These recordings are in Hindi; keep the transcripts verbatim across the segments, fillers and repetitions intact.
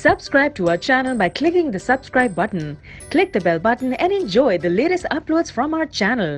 Subscribe to our channel by clicking the subscribe button. Click the bell button and enjoy the latest uploads from our channel.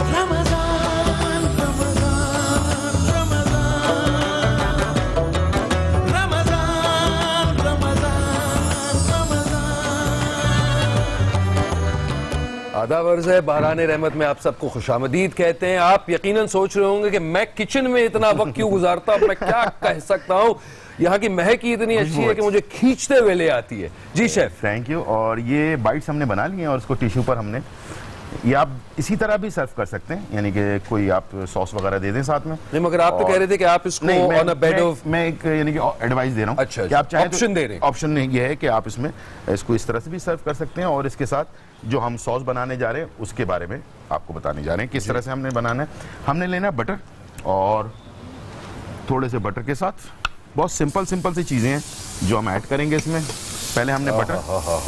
आदाब अर्ज़ है बारान रहमत में आप सबको खुशामदीद कहते हैं। आप यकीनन सोच रहे होंगे कि मैं किचन में इतना वक्त क्यों गुजारता हूं, मैं क्या कह सकता हूं। यहाँ की महक ही इतनी अच्छी है कि मुझे खींचते हुए ले आती है। जी शेफ, थैंक यू। और ये बाइट्स हमने बना लिए हैं और इसको टिश्यू पर हमने, ये आप इसी तरह भी सर्व कर सकते हैं, यानी कि कोई आप सॉस वगैरह दे दें साथ में। नहीं, मगर आप तो कह रहे थे कि आप इसको ऑन अ बेड ऑफ, मैं एक यानी कि एडवाइस दे रहा हूँ। अच्छा, कि आप चाहें ऑप्शन दे रहे हैं। ऑप्शन ये है कि आप इसमें इसको इस तरह से भी सर्व कर सकते हैं और इसके साथ जो हम सॉस बनाने जा रहे हैं उसके बारे में आपको बताने जा रहे हैं किस तरह से हमने बनाना है। हमने लेना बटर और थोड़े से बटर के साथ बहुत सिंपल सिंपल सी चीज़ें हैं जो हम ऐड करेंगे इसमें। पहले हमने बटर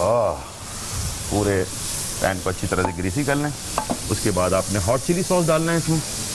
पूरे पैन को अच्छी तरह से ग्रीसी कर लें। उसके बाद आपने हॉट चिली सॉस डालना है इसमें,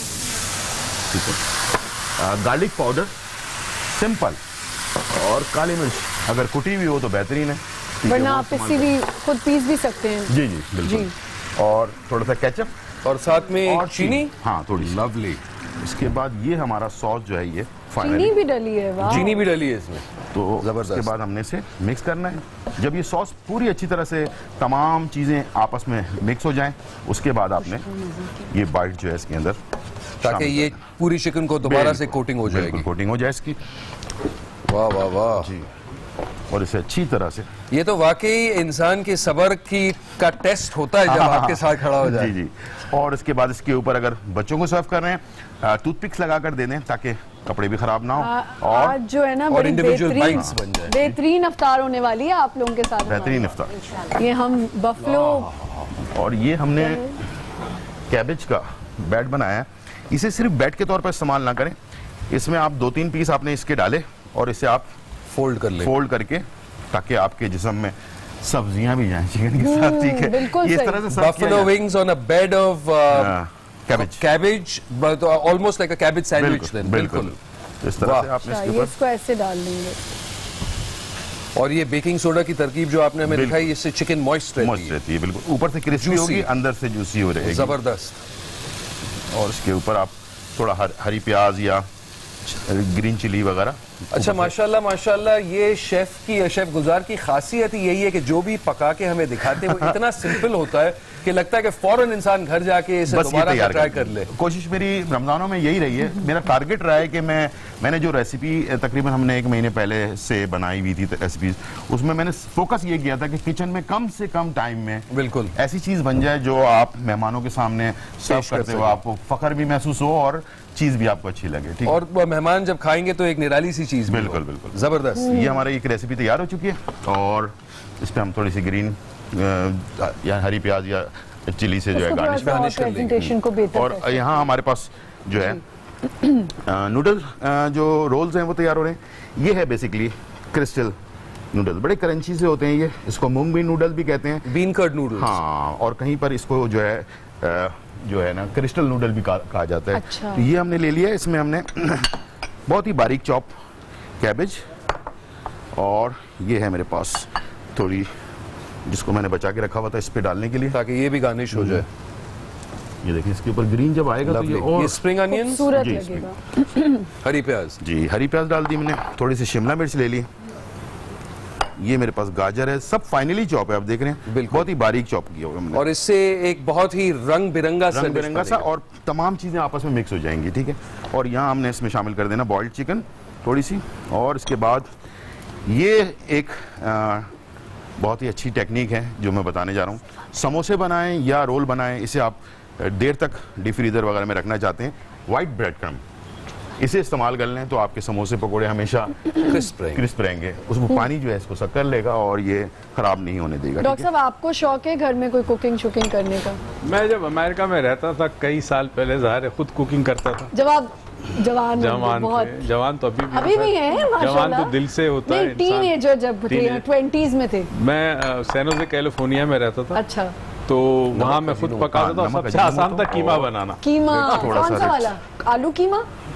ठीक है। गार्लिक पाउडर सिंपल, और काली मिर्च अगर कुटी हुई हो तो बेहतरीन है, वरना आप इसी भी खुद पीस भी सकते हैं। जी जी बिल्कुल। और थोड़ा सा केचप और साथ में और चीनी। हाँ थोड़ी लवली। इसके बाद ये हमारा सॉस जो है ये चीनी भी डली है। वाह, चीनी भी डली है इसमें, तो जबरदस्त। इसके बाद हमने इसे मिक्स करना है। जब ये सॉस पूरी अच्छी तरह से तमाम चीज़ें आपस में मिक्स हो जाएं, उसके बाद आपने ये बाइट जो है इसके अंदर, ताकि ये पूरी चिकन को दोबारा से कोटिंग हो जाएगी, कोटिंग हो जाए इसकी। वाह वाह वाह जी। और इसे अच्छी तरह से, ये तो वाकई इंसान के सब्र की का टेस्ट होता है जब आपके साथ खड़ा हो जाए। जी जी। और इसके बाद इसके ऊपर अगर बच्चों को सर्व कर रहे हैं टूथपिक्स लगा कर दे दें ताकि कपड़े भी खराब ना हो। और आज जो है ना और इंडिविजुअल बाइट्स बन जाए। बेहतरीन इफ्तार होने वाली है आप लोगों के साथ। बेहतरीन इफ्तार। ये हम बफलो, और ये हमने कैबेज का बैट बनाया है। इसे सिर्फ बैट के तौर पर इस्तेमाल ना करें, इसमें आप दो तीन पीस आपने इसके डाले और इसे आप फोल्ड कर ले, फोल्ड करके, ताकि आपके जिस्म में सब्जियां भी जाएं चिकन के साथ, ठीक है। बिल्कुल इस तरह से buffalo wings on a bed of cabbage, cabbage, but almost like a cabbage sandwich. Then बिल्कुल इस तरह से आपने इसके ऊपर इसको ऐसे डाल देंगे। और ये बेकिंग सोडा की तरकीब जो आपने हमें दिखाई, इससे चिकन मॉइस्ट मॉइस्ट रहती है, बिल्कुल ऊपर से क्रिस्पी होगी, अंदर से जूसी हो रहेगी, जबरदस्त। और इसके ऊपर आप थोड़ा हर, हरी प्याज या ग्रीन चिली वगैरह। अच्छा, माशाल्लाह माशाल्लाह, ये शेफ की, शेफ गुलजार की खासियत ही यही है कि जो भी पका के हमें दिखाते हैं वो इतना सिंपल होता है कि लगता है कि फौरन इंसान घर जाके इसे दोबारा ट्राई कर ले। कोशिश मेरी रमजानों में यही रही है, मेरा टारगेट रहा है कि मैं मैंने जो रेसिपी तकरीबन हमने एक महीने पहले से बनाई हुई थी रेसिपीज, उसमें मैंने फोकस ये किया था कि किचन में कम से कम टाइम में बिल्कुल ऐसी चीज बन जाए जो आप मेहमानों के सामने सर्व करते हो आपको फख्र भी महसूस हो और चीज भी आपको अच्छी लगे, ठीक है। और मेहमान जब खाएंगे तो एक निराली सी चीज। बिल्कुल बिल्कुल जबरदस्त। ये हमारी एक रेसिपी तैयार हो चुकी है और इस पे हम थोड़ी सी ग्रीन या हरी प्याज या चिली से जो है गार्निश गार्निश कर लेंगे। और यहाँ हमारे पास जो है नूडल जो रोल्स हैं वो तैयार हो रहे हैं। ये है बेसिकली क्रिस्टल नूडल्स, बड़े क्रंची से होते हैं ये, इसको मूंग बीन नूडल भी कहते हैं, बीन कर्ड नूडल्स। हाँ, और कहीं पर इसको जो है जो है ना क्रिस्टल नूडल भी कहा जाता है। अच्छा। तो ये हमने ले लिया है, इसमें हमने बहुत ही बारीक चॉप कैबेज, और ये है मेरे पास थोड़ी जिसको मैंने बचा के रखा हुआ था इस पे डालने के लिए, ताकि ये भी गार्निश हो जाए। ये देखिए इसके ऊपर ग्रीन जब आएगा तो ये और ये स्प्रिंग अनियन, खूबसूरत लगेगा। हरी प्याज, जी हरी प्याज डाल दी मैंने, थोड़ी सी शिमला मिर्च ले ली, ये मेरे पास गाजर है, सब फाइनली चॉप है, आप देख रहे हैं बहुत ही बारीक चॉप किया हुआ हमने। और इससे एक बहुत ही रंग बिरंगा रंग बिरंगा सा और तमाम चीजें आपस में मिक्स हो जाएंगी, ठीक है। और यहाँ हमने इसमें शामिल कर देना बॉइल्ड चिकन थोड़ी सी, और इसके बाद ये एक आ, बहुत ही अच्छी टेक्निक है जो मैं बताने जा रहा हूँ। समोसे बनाएं या रोल बनाएं, इसे आप देर तक डीप फ्रीजर वगैरह में रखना चाहते हैं, वाइट ब्रेड क्रम्ब इसे इस्तेमाल कर लें तो आपके समोसे पकोड़े हमेशा क्रिस्प रहेंगे, क्रिस्प रहेंगे। उसमें पानी जो है इसको सक कर लेगा और ये खराब नहीं होने देगा। डॉक्टर साहब, आपको शौक है घर में कोई कुकिंग शुकिंग करने का? मैं जब अमेरिका में रहता था कई साल पहले, ज़ाहिर है खुद कुकिंग करता था। जब आप जवान जवान बहुत थे, जवान तो अभी भी अभी भी हैं माशाल्लाह। जवान तो दिल से होता है। टीनेजर जब थे, ट्वेंटीज में थे। मैं सैन जोसे कैलिफोर्निया में रहता था। अच्छा। तो वहाँ मैं खुद पकाता था, सबसे आसान था कीमा बनाना। कीमा कौन सा वाला? आलू कीमा?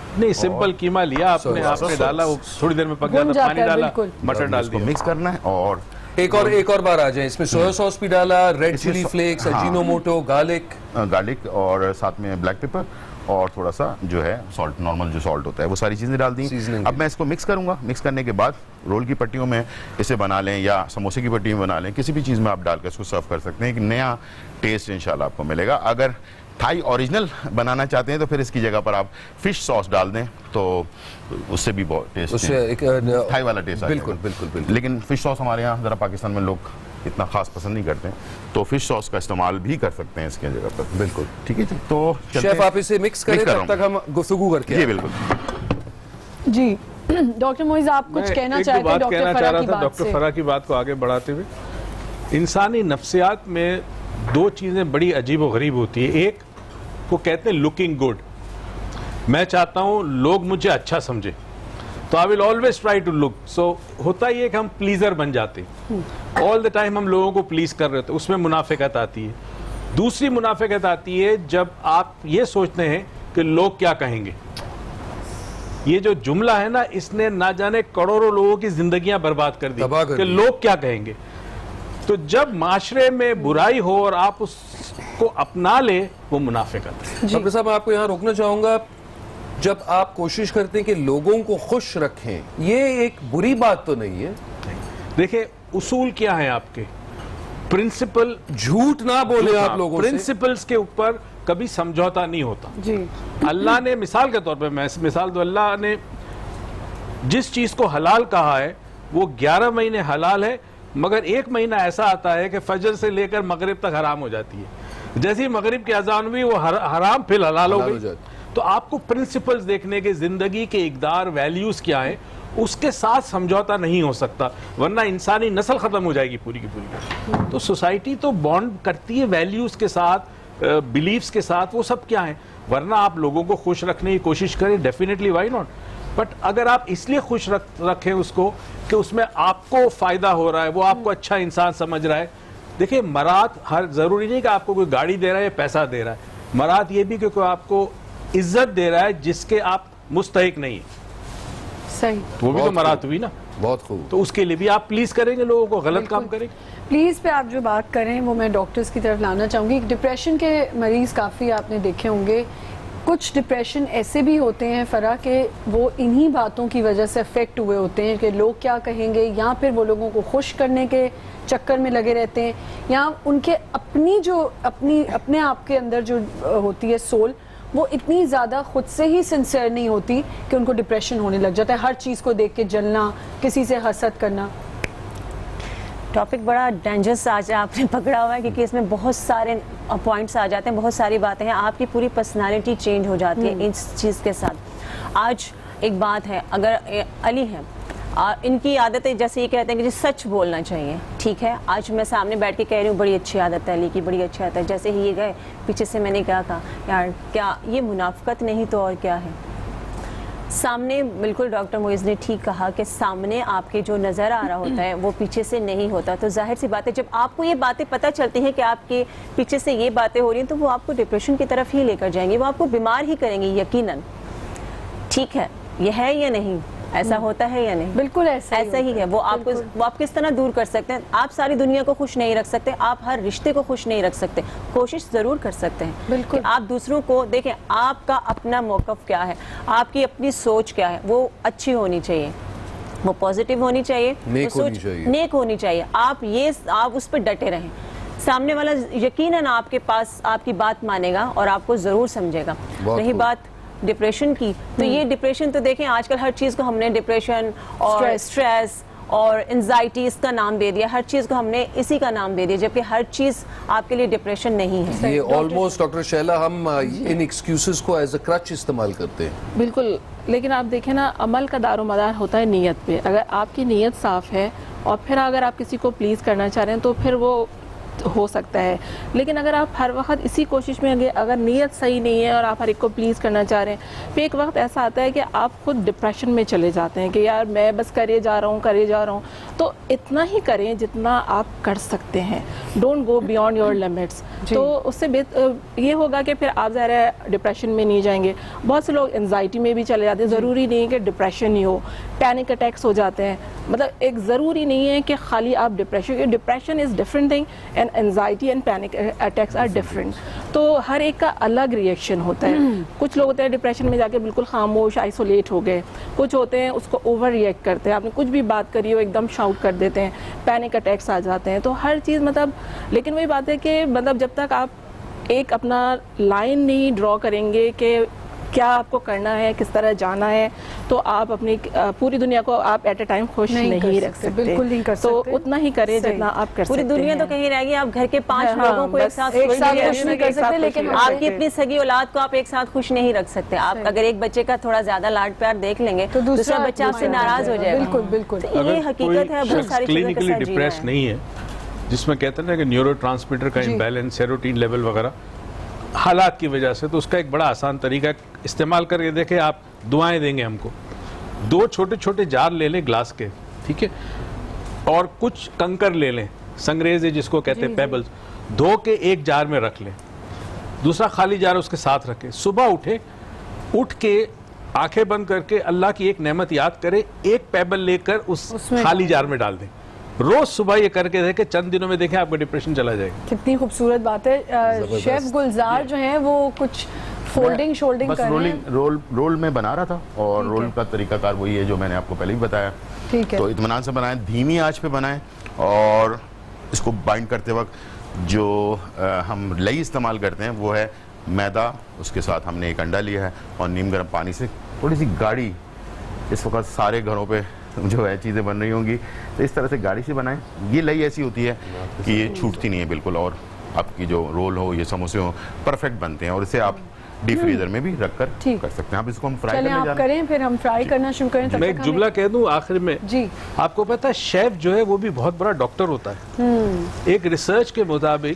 नहीं, सिंपल कीमा लिया आपने, आपने डाला, वो थोड़ी देर में पक भुन जाता, पानी जाता है, डाला, बिल्कुल। मटर डाल इसको दिया। मिक्स करना है और एक और एक और बार आ जाए, इसमें सोया सॉस भी डाला, रेड इसमें चिली सो- फ्लेक्स, हाँ। अजीनोमोटो, गार्लिक, गार्लिक और साथ में ब्लैक पेपर और थोड़ा सा जो है सॉल्ट, नॉर्मल जो सॉल्ट होता है, वो सारी चीज़ें डाल दी। Seasoning अब मैं इसको मिक्स करूंगा। मिक्स करने के बाद रोल की पट्टियों में इसे बना लें या समोसे की पट्टी में बना लें, किसी भी चीज़ में आप डालकर इसको सर्व कर सकते हैं। एक नया टेस्ट इंशाल्लाह आपको मिलेगा। अगर थाई ओरिजिनल बनाना चाहते हैं तो फिर इसकी जगह पर आप फिश सॉस डाल दें, तो उससे भी बहुत टेस्ट, उससे एक थाई वाला टेस्ट बिल्कुल बिल्कुल बिल्कुल। लेकिन फिश सॉस हमारे यहाँ ज़रा पाकिस्तान में लोग इतना खास पसंद नहीं करते हैं, तो फिश सॉस का इस्तेमाल भी कर सकते हैं इसके जगह पर। बिल्कुल ठीक है जी। तो शेफ आप इसे मिक्स करें, कर तब तक हम गुफ्तगू करके जी आएं। बिल्कुल जी डॉक्टर मोइज, आप कुछ मैं कहना एक दो चाहते हैं बात डॉक्टर कहना चाह फरा रहा की था, बात डॉक्टर से? फरा की बात को आगे बढ़ाते हुए, इंसानी नफ्सियात में दो चीज़ें बड़ी अजीब व गरीब होती है। एक को कहते हैं लुकिंग गुड, मैं चाहता हूँ लोग मुझे अच्छा समझे, तो I will always try to look. सो होता ही है कि हम प्लीजर बन जाते हैं, ऑल द टाइम हम लोगों को प्लीज कर रहे होते हैं, उसमें मुनाफिकत आती है। दूसरी मुनाफिकत आती है जब आप ये सोचते हैं कि लोग क्या कहेंगे। ये जो जुमला है ना, इसने ना जाने करोड़ों लोगों की जिंदगियां बर्बाद कर दी तबाह कर कि दी। लोग क्या कहेंगे। तो जब माशरे में बुराई हो और आप उसको अपना ले, वो मुनाफिकत है। डॉक्टर साहब मैं आपको यहाँ रोकना चाहूंगा। जब आप कोशिश करते हैं कि लोगों को खुश रखें, ये एक बुरी बात तो नहीं है। देखिए उसूल क्या है आपके, प्रिंसिपल, झूठ ना बोले आप लोगों से। प्रिंसिपल्स के ऊपर कभी समझौता नहीं होता। जी अल्लाह ने मिसाल के तौर पे, मैं मिसाल दो, अल्लाह ने जिस चीज को हलाल कहा है वो ग्यारह महीने हलाल है, मगर एक महीना ऐसा आता है कि फजर से लेकर मगरिब तक हराम हो जाती है। जैसे ही मगरिब की अजान हुई वो हर, हराम फिर हलाल हो हलाल हो गई। जाती। तो आपको प्रिंसिपल्स देखने के, जिंदगी के इकदार, वैल्यूज क्या है, उसके साथ समझौता नहीं हो सकता, वरना इंसानी नस्ल खत्म हो जाएगी पूरी की पूरी। तो सोसाइटी तो बॉन्ड करती है वैल्यूज के साथ, बिलीव्स के साथ, वो सब क्या है। वरना आप लोगों को खुश रखने की कोशिश करें, डेफिनेटली वाई नॉट, बट अगर आप इसलिए खुश रख रखें उसको कि उसमें आपको फायदा हो रहा है, वो आपको अच्छा इंसान समझ रहा है। देखिए मराद हर जरूरी नहीं कि आपको कोई गाड़ी दे रहा है या पैसा दे रहा है, मराद ये भी कि कोई आपको इज्जत दे रहा है जिसके आप मुस्तहिक नहीं है, सही, वो भी तो बहुत मराद खूब। हुई ना। बहुत खूब। तो उसके लिए भी आप प्लीज करेंगे लोगों को, गलत काम बिल्कुल। करेंगे। प्लीज़ पे आप जो बात कर रहे हैं वो मैं डॉक्टर्स की तरफ लाना चाहूँगी। डिप्रेशन के मरीज़ काफ़ी आपने देखे होंगे। कुछ डिप्रेशन ऐसे भी होते हैं फरा के वो इन्हीं बातों की वजह से अफेक्ट हुए होते हैं कि लोग क्या कहेंगे, या फिर वो लोगों को खुश करने के चक्कर में लगे रहते हैं, या उनके अपनी जो अपनी अपने आप के अंदर जो होती है सोल, वो इतनी ज़्यादा खुद से ही सिंसियर नहीं होती कि उनको डिप्रेशन होने लग जाता है। हर चीज़ को देख के जलना, किसी से हसद करना। टॉपिक बड़ा डेंजरस आज आपने पकड़ा हुआ है, क्योंकि इसमें बहुत सारे पॉइंट्स आ जाते हैं, बहुत सारी बातें हैं, आपकी पूरी पर्सनालिटी चेंज हो जाती है इस चीज़ के साथ। आज एक बात है, अगर अली है, आ, इनकी आदत है, जैसे ये कहते हैं कि जी सच बोलना चाहिए, ठीक है। आज मैं सामने बैठ के कह रही हूँ बड़ी अच्छी आदत है अली की, बड़ी अच्छी आदत है। जैसे ही ये गए पीछे से मैंने क्या कहा, यार क्या ये मुनाफिकत नहीं तो और क्या है। सामने बिल्कुल डॉक्टर मोइज़ ने ठीक कहा कि सामने आपके जो नज़र आ रहा होता है वो पीछे से नहीं होता। तो जाहिर सी बात है जब आपको ये बातें पता चलती हैं कि आपके पीछे से ये बातें हो रही हैं, तो वो आपको डिप्रेशन की तरफ ही लेकर जाएंगे, वो आपको बीमार ही करेंगे यकीनन। ठीक है, ये है या नहीं, ऐसा होता है या नहीं? बिल्कुल ऐसा ऐसा ही है। वो आपको वो आप किस तरह दूर कर सकते हैं? आप सारी दुनिया को खुश नहीं रख सकते, आप हर रिश्ते को खुश नहीं रख सकते, कोशिश जरूर कर सकते हैं बिल्कुल। कि आप दूसरों को देखें, आपका अपना मौक़िफ़ क्या है, आपकी अपनी सोच क्या है, वो अच्छी होनी चाहिए, वो पॉजिटिव होनी चाहिए, नेक वो होनी सोच चाहिए। नेक होनी चाहिए। आप ये आप उस पर डटे रहें, सामने वाला यकीनन आपके पास आपकी बात मानेगा और आपको जरूर समझेगा। रही बात डिप्रेशन की, तो ये डिप्रेशन तो देखें आजकल हर चीज़ को हमने डिप्रेशन और स्ट्रेस और एंजाइटी इसका नाम दे दिया, हर चीज़ को हमने इसी का नाम दे दिया, जबकि हर चीज़ आपके लिए डिप्रेशन नहीं है। ये ऑलमोस्ट डॉक्टर शैला हम इन एक्सक्यूजेस को एज अ क्रच इस्तेमाल करते हैं। बिल्कुल, लेकिन आप देखें ना, अमल का दारोमदार होता है नीयत पे। अगर आपकी नीयत साफ है और फिर अगर आप किसी को प्लीज़ करना चाह रहे हैं तो फिर वो हो सकता है। लेकिन अगर आप हर वक्त इसी कोशिश में अगर अगर नीयत सही नहीं है और आप हर एक को प्लीज़ करना चाह रहे हैं, फिर एक वक्त ऐसा आता है कि आप खुद डिप्रेशन में चले जाते हैं कि यार मैं बस करे जा रहा हूँ करे जा रहा हूँ। तो इतना ही करें जितना आप कर सकते हैं, don't go beyond your limits. तो उससे ये होगा कि फिर आप ज़ाहिर है डिप्रेशन में नहीं जाएंगे। बहुत से लोग एंजाइटी में भी चले जाते हैं, ज़रूरी नहीं है कि डिप्रेशन ही हो, पैनिक अटैक्स हो जाते हैं। मतलब एक ज़रूरी नहीं है कि खाली आप depression, depression is different thing and anxiety and panic attacks are different. तो हर एक का अलग रिएक्शन होता है। कुछ लोग होते हैं डिप्रेशन में जाके बिल्कुल खामोश आइसोलेट हो गए, कुछ होते हैं उसको ओवर रिएक्ट करते हैं, आपने कुछ भी बात करी हो एकदम शाउट कर देते हैं, पैनिक अटैक्स आ जाते हैं। तो हर चीज़ मतलब, लेकिन वही बात है कि मतलब जब तक आप एक अपना लाइन नहीं ड्रॉ करेंगे कि क्या आपको करना है, किस तरह जाना है, तो आप अपनी पूरी दुनिया को आप एट ए टाइम खुश नहीं, नहीं रख सकते, बिल्कुल नहीं कर सकते। तो उतना ही करें जितना आप कर सकते हैं। पूरी दुनिया तो कहीं रहेगी, आप घर के पांच हाँ, लोगों को एक साथ एक साथ खुश नहीं कर सकते, लेकिन आपकी अपनी सगी औलाद को आप एक साथ खुश नहीं रख सकते। आप अगर एक बच्चे का थोड़ा ज्यादा लाड प्यार देख लेंगे तो दूसरा बच्चा आपसे नाराज हो जाएगा। बिल्कुल बिल्कुल, ये हकीकत है। बहुत सारी चीजों के साथ डिप्रेस नहीं है, जिसमें कहते हैं ना कि न्यूरोट्रांसमीटर का इम्बैलेंस, सेरोटीन लेवल वगैरह हालात की वजह से, तो उसका एक बड़ा आसान तरीका इस्तेमाल करके देखें। आप दुआएं देंगे हमको, दो छोटे छोटे जार ले लें ग्लास के, ठीक है, और कुछ कंकर ले लें, संग्रेज जिसको कहते हैं पेबल्स, धो के एक जार में रख लें, दूसरा खाली जार उसके साथ रखें। सुबह उठे, उठ के आंखें बंद करके अल्लाह की एक नेमत याद करें, एक पेबल लेकर उस खाली जार में डाल दें। रोज सुबह ये करके देखें, चंद दिनों में देखें आपका डिप्रेशन चला जाएगा। कितनी खूबसूरत बात है। शेफ गुलजार जो है वो कुछ फोल्डिंग शोल्डिंग कर रहे हैं, रोल रोल में बना रहा था, और रोल का तरीकाकार वही है जो मैंने आपको पहले भी बताया। ठीक है, तो इत्मीनान से बनाएं, धीमी आंच पे बनाएं, और इसको बाइंड करते वक्त जो आ, हम लई इस्तेमाल करते हैं वो है मैदा, उसके साथ हमने एक अंडा लिया है और नीम गर्म पानी से थोड़ी सी गाढ़ी, इस वक्त सारे घरों पे जो है चीज़ें बन रही होंगी, तो इस तरह से गाढ़ी से बनाएं। ये लई ऐसी होती है कि ये छूटती नहीं है बिल्कुल, और आपकी जो रोल हो, ये समोसे हो, परफेक्ट बनते हैं, और इसे आप डीप फ्रीजर में भी रख कर कर सकते हैं। आप इसको हम फ्राई करने जा रहे हैं, करें फिर हम फ्राई करना शुरू करें। मैं एक जुमला कह दूं आखिर में जी, आपको पता है शेफ जो है वो भी बहुत बड़ा डॉक्टर होता है। एक रिसर्च के मुताबिक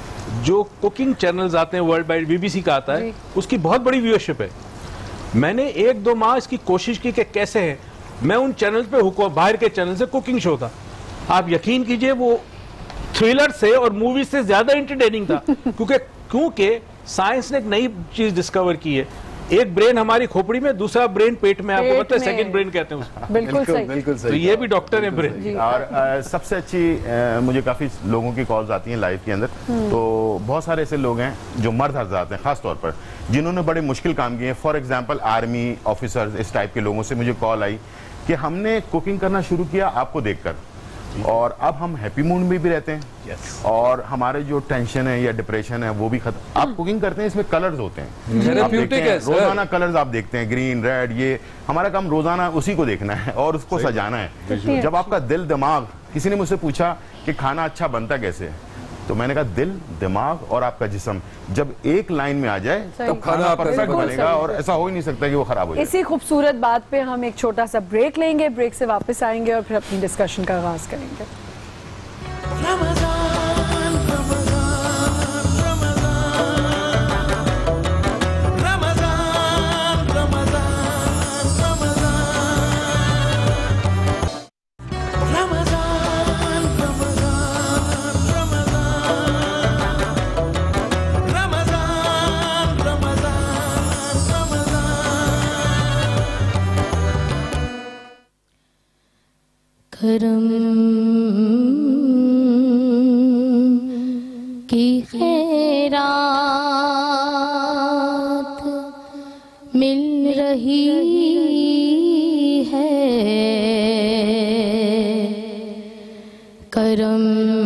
जो कुकिंग चैनल्स आते हैं वर्ल्ड वाइड, बीबीसी का आता है, उसकी बहुत बड़ी व्यूअरशिप है। मैंने एक दो माह इसकी कोशिश की कि कैसे है, मैं उन चैनल पे हुक्म, बाहर के चैनल से कुकिंग शो था, आप यकीन कीजिए वो थ्रिलर से और मूवी से ज्यादा एंटरटेनिंग था। क्योंकि क्योंकि साइंस ने एक नई चीज डिस्कवर की है, एक ब्रेन हमारी खोपड़ी में, दूसरा ब्रेन पेट में, आपको पता है सेकंड ब्रेन कहते हैं उसको। बिल्कुल सही, बिल्कुल सही। तो ये भी डॉक्टर है ब्रेन। और आ, सबसे अच्छी आ, मुझे काफ़ी लोगों की कॉल्स आती हैं लाइव के अंदर, तो बहुत सारे ऐसे लोग हैं जो मर्द हज़रात हैं खास तौर पर, जिन्होंने बड़े मुश्किल काम किए हैं। फॉर एग्जांपल आर्मी ऑफिसर्स, इस टाइप के लोगों से मुझे कॉल आई कि हमने कुकिंग करना शुरू किया आपको देखकर, और अब हम हैप्पी मूड में भी रहते हैं, yes. और हमारे जो टेंशन है या डिप्रेशन है वो भी खत्म। आप कुकिंग करते हैं, इसमें कलर्स होते हैं, आप देखते हैं, रोजाना कलर्स आप देखते हैं, ग्रीन रेड, ये हमारा काम रोजाना उसी को देखना है और उसको सजाना है। जब आपका दिल दिमाग, किसी ने मुझसे पूछा कि खाना अच्छा बनता कैसे है, तो मैंने कहा दिल, दिमाग और आपका जिस्म जब एक लाइन में आ जाए तब खाना परफेक्ट बनेगा, और ऐसा हो ही नहीं सकता कि वो खराब हो जाए। इसी खूबसूरत बात पे हम एक छोटा सा ब्रेक लेंगे, ब्रेक से वापस आएंगे और फिर अपनी डिस्कशन का आगाज करेंगे। करम की खैरात मिल रही है, करम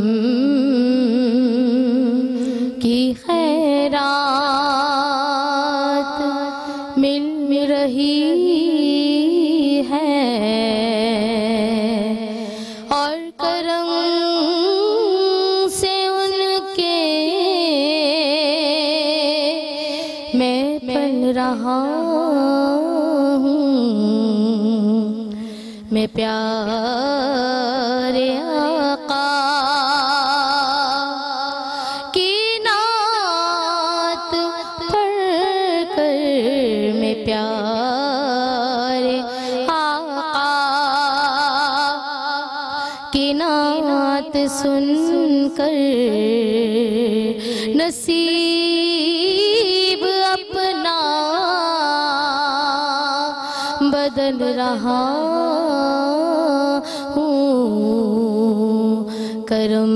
की खैरात मिल रही है, रहा हूँ मैं प्यारे आका नात सुनकर नसीब अपना बदल रहा हूँ, करम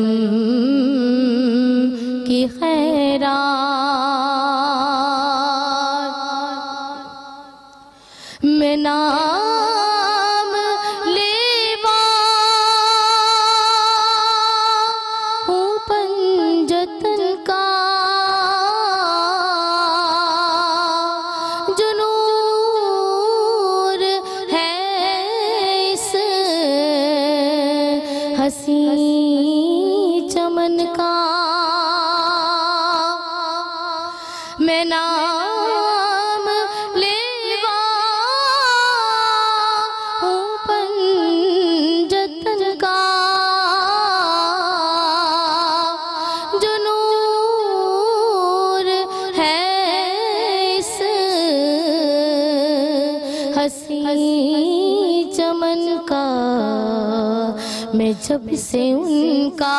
की खैरात मैं नाम लेवा हूँ पंजतन का, जो नूर है इस हसी चमन का, मैं नाम लेवा हूँ पंजतन का, जो नूर है इस हसी चमन का, मैं जब से उनका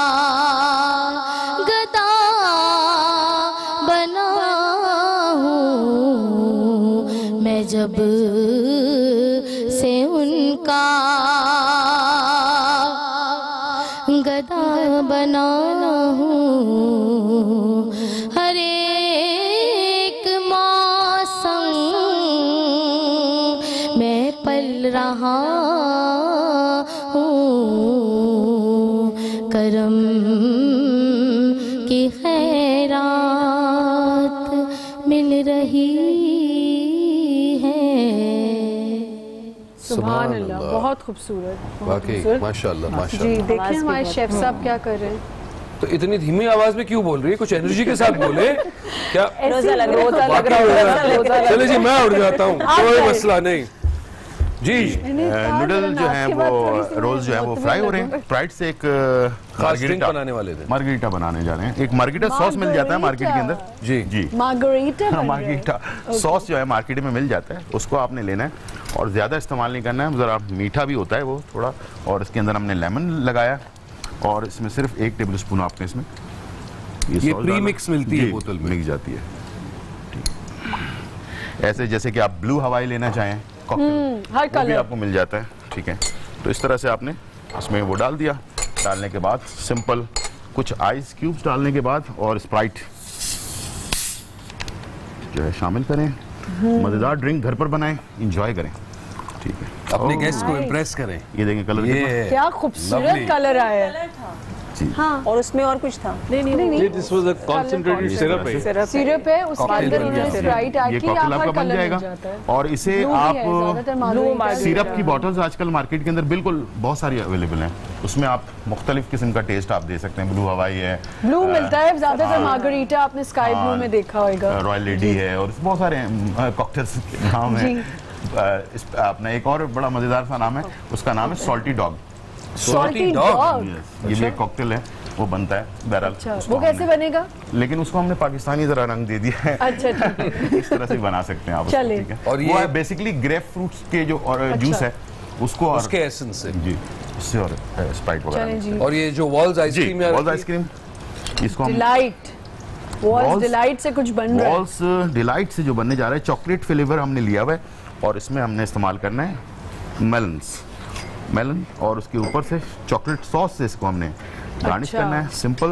गदा बना हूँ, मैं जब से उनका गदा बना हूँ, हर एक मौसम मैं पल रहा हूँ, करम की खैरात मिल रही है। सुभान अल्लाह, बहुत खूबसूरत, बहुत वाकई खूबसूरत। माशाल्लाह जी माशाल्लाह। देखिए आवाज़ भी हमारे बहुत- शेफ साहब क्या कर रहे हैं। तो इतनी धीमी आवाज में क्यों बोल रही है? कुछ एनर्जी के साथ बोले क्या? रोजा लग रहा है। रोजा लग वाकई रहा है, रोजा- रोजा लग रहा है। चले जी मैं उठ जाता हूँ, कोई मसला नहीं जी। नूडल जो है वो रोल्स जो है वो फ्राई हो रहे हैं। फ्राइड से एक खास ड्रिंक बनाने वाले थे। मार्गरीटा बनाने जा रहे हैं। एक मार्गरीटा सॉस मिल जाता है मार्केट के अंदर। जी जी मार्गरीटा हाँ, मार्गरीटा सॉस जो है मार्केट में मिल जाता है, उसको आपने लेना है और ज़्यादा इस्तेमाल नहीं करना है। ज़रा मीठा भी होता है वो थोड़ा, और इसके अंदर हमने लेमन लगाया और इसमें सिर्फ एक टेबल स्पून आपने इसमें ये सॉस प्री डाला। मिक्स मिलती है जी, बोतल में। मिक्स जाती है। ठीक। ऐसे जैसे कि आप ब्लू हवाई लेना चाहें कॉकटेल, हर वो भी कलर आपको मिल जाता है। ठीक है, तो इस तरह से आपने उसमें वो डाल दिया। डालने के बाद सिंपल कुछ आइस क्यूब्स डालने के बाद और स्प्राइट जो है शामिल करें। मज़ेदार ड्रिंक घर पर बनाएं, इंजॉय करें। ठीक है, अपने गेस्ट को इम्प्रेस करें। ये देखें कलर कितना- ये क्या खूबसूरत Lovely। कलर आया है। हाँ, और उसमें और कुछ था। नहीं नहीं नहीं this was a concentrated syrup है। सिरप है, उसके Cocktail अंदर बन उन्होंने जाती है। स्प्राइट ऐड ये की, कॉकटेल आप हर आपका बन कलर मिल जाएगा। जाता है। और इसे Blue भी है, आप ज़्यादातर margarita सिरप की बॉटल्स आजकल मार्केट के अंदर बिल्कुल बहुत सारी अवेलेबल हैं। उसमें आप मुख्तलिफ किस्म का टेस्ट आप दे सकते हैं। ब्लू हवाई है, ब्लू मिलता है ज्यादातर, मार्गरीटा आपने स्काई ब्लू में देखा होगा। रॉयल लेडी है और बहुत सारे कॉकटेल्स के नाम है। अपना एक और बड़ा मजेदार सा नाम है, उसका नाम है सॉल्टी डॉग। Salty dog. ये भी एक कॉकटेल है, वो बनता है बहरहाल। अच्छा, उसको वो कैसे हमने- बनेगा? लेकिन उसको हमने पाकिस्तानी जरा रंग दे दिया है। अच्छा ठीक है, इस तरह से भी बना सकते हैं आप उसको, चले। ठीक है। और और ये- ये है बेसिकली ग्रेप फ्रूट्स के जो और जूस है उसको और उसके एसेंस से। जी उससे और स्प्राइट चलें वगैरह जी। और ये जो वॉल्स जी आइसक्रीम वॉल्स आइसक्रीम इसको हम डिलाइट, वॉल्स Walls- डिलाइट से कुछ बन रहा है। वॉल्स डिलाइट से जो बनने जा रहा है, चॉकलेट फ्लेवर हमने लिया हुआ है और इसमें हमने इस्तेमाल करना है मेलन्स मेलन और उसके ऊपर से चॉकलेट सॉस से इसको हमने गार्निश अच्छा। करना है। सिंपल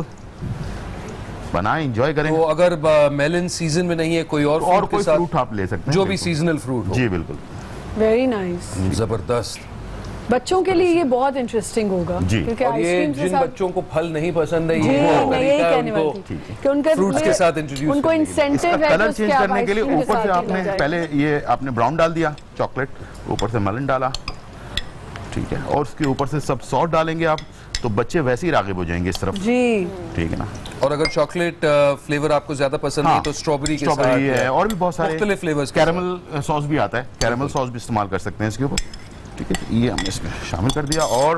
बनाएं, एंजॉय करें। तो अगर मेलन सीजन में नहीं है, कोई और और fruit के कोई साथ फ्रूट आप ले सकते हैं, जो भी बिल्कुल। सीजनल फ्रूट हो। जी बिल्कुल वेरी नाइस। जबरदस्त। बच्चों के लिए ये बहुत इंटरेस्टिंग होगा जी। क्योंकि और ये आइसक्रीम के जिन साथ बच्चों को फल नहीं पसंद है, जी, ये वो मैं यही तरीका है कहने वाली उनको थी कि उनके fruits के साथ introduce उनको करने के लिए। इंसेंटिव इसका है कि कलर उसके चेंज आप करने के लिए आइसक्रीम ऊपर से साथ ही आपने ला जाए। पहले ये आपने ब्राउन डाल दिया चॉकलेट, ऊपर से मेलन डाला, ठीक है, और उसके ऊपर से सब सॉस डालेंगे आप, तो बच्चे वैसे ही रागिब हो जाएंगे इस तरफ, जी। ठीक है ना। और अगर चॉकलेट फ्लेवर आपको ज्यादा पसंद है तो स्ट्रॉबेरी के साथ स्ट्रॉबेरी है और भी बहुत सारे मुख्तलिफ फ्लेवर्स। कैरमल सॉस भी आता है, कैरमल सॉस भी इस्तेमाल कर सकते हैं इसके ऊपर, ठीक है। ये हमने इसमें शामिल कर दिया और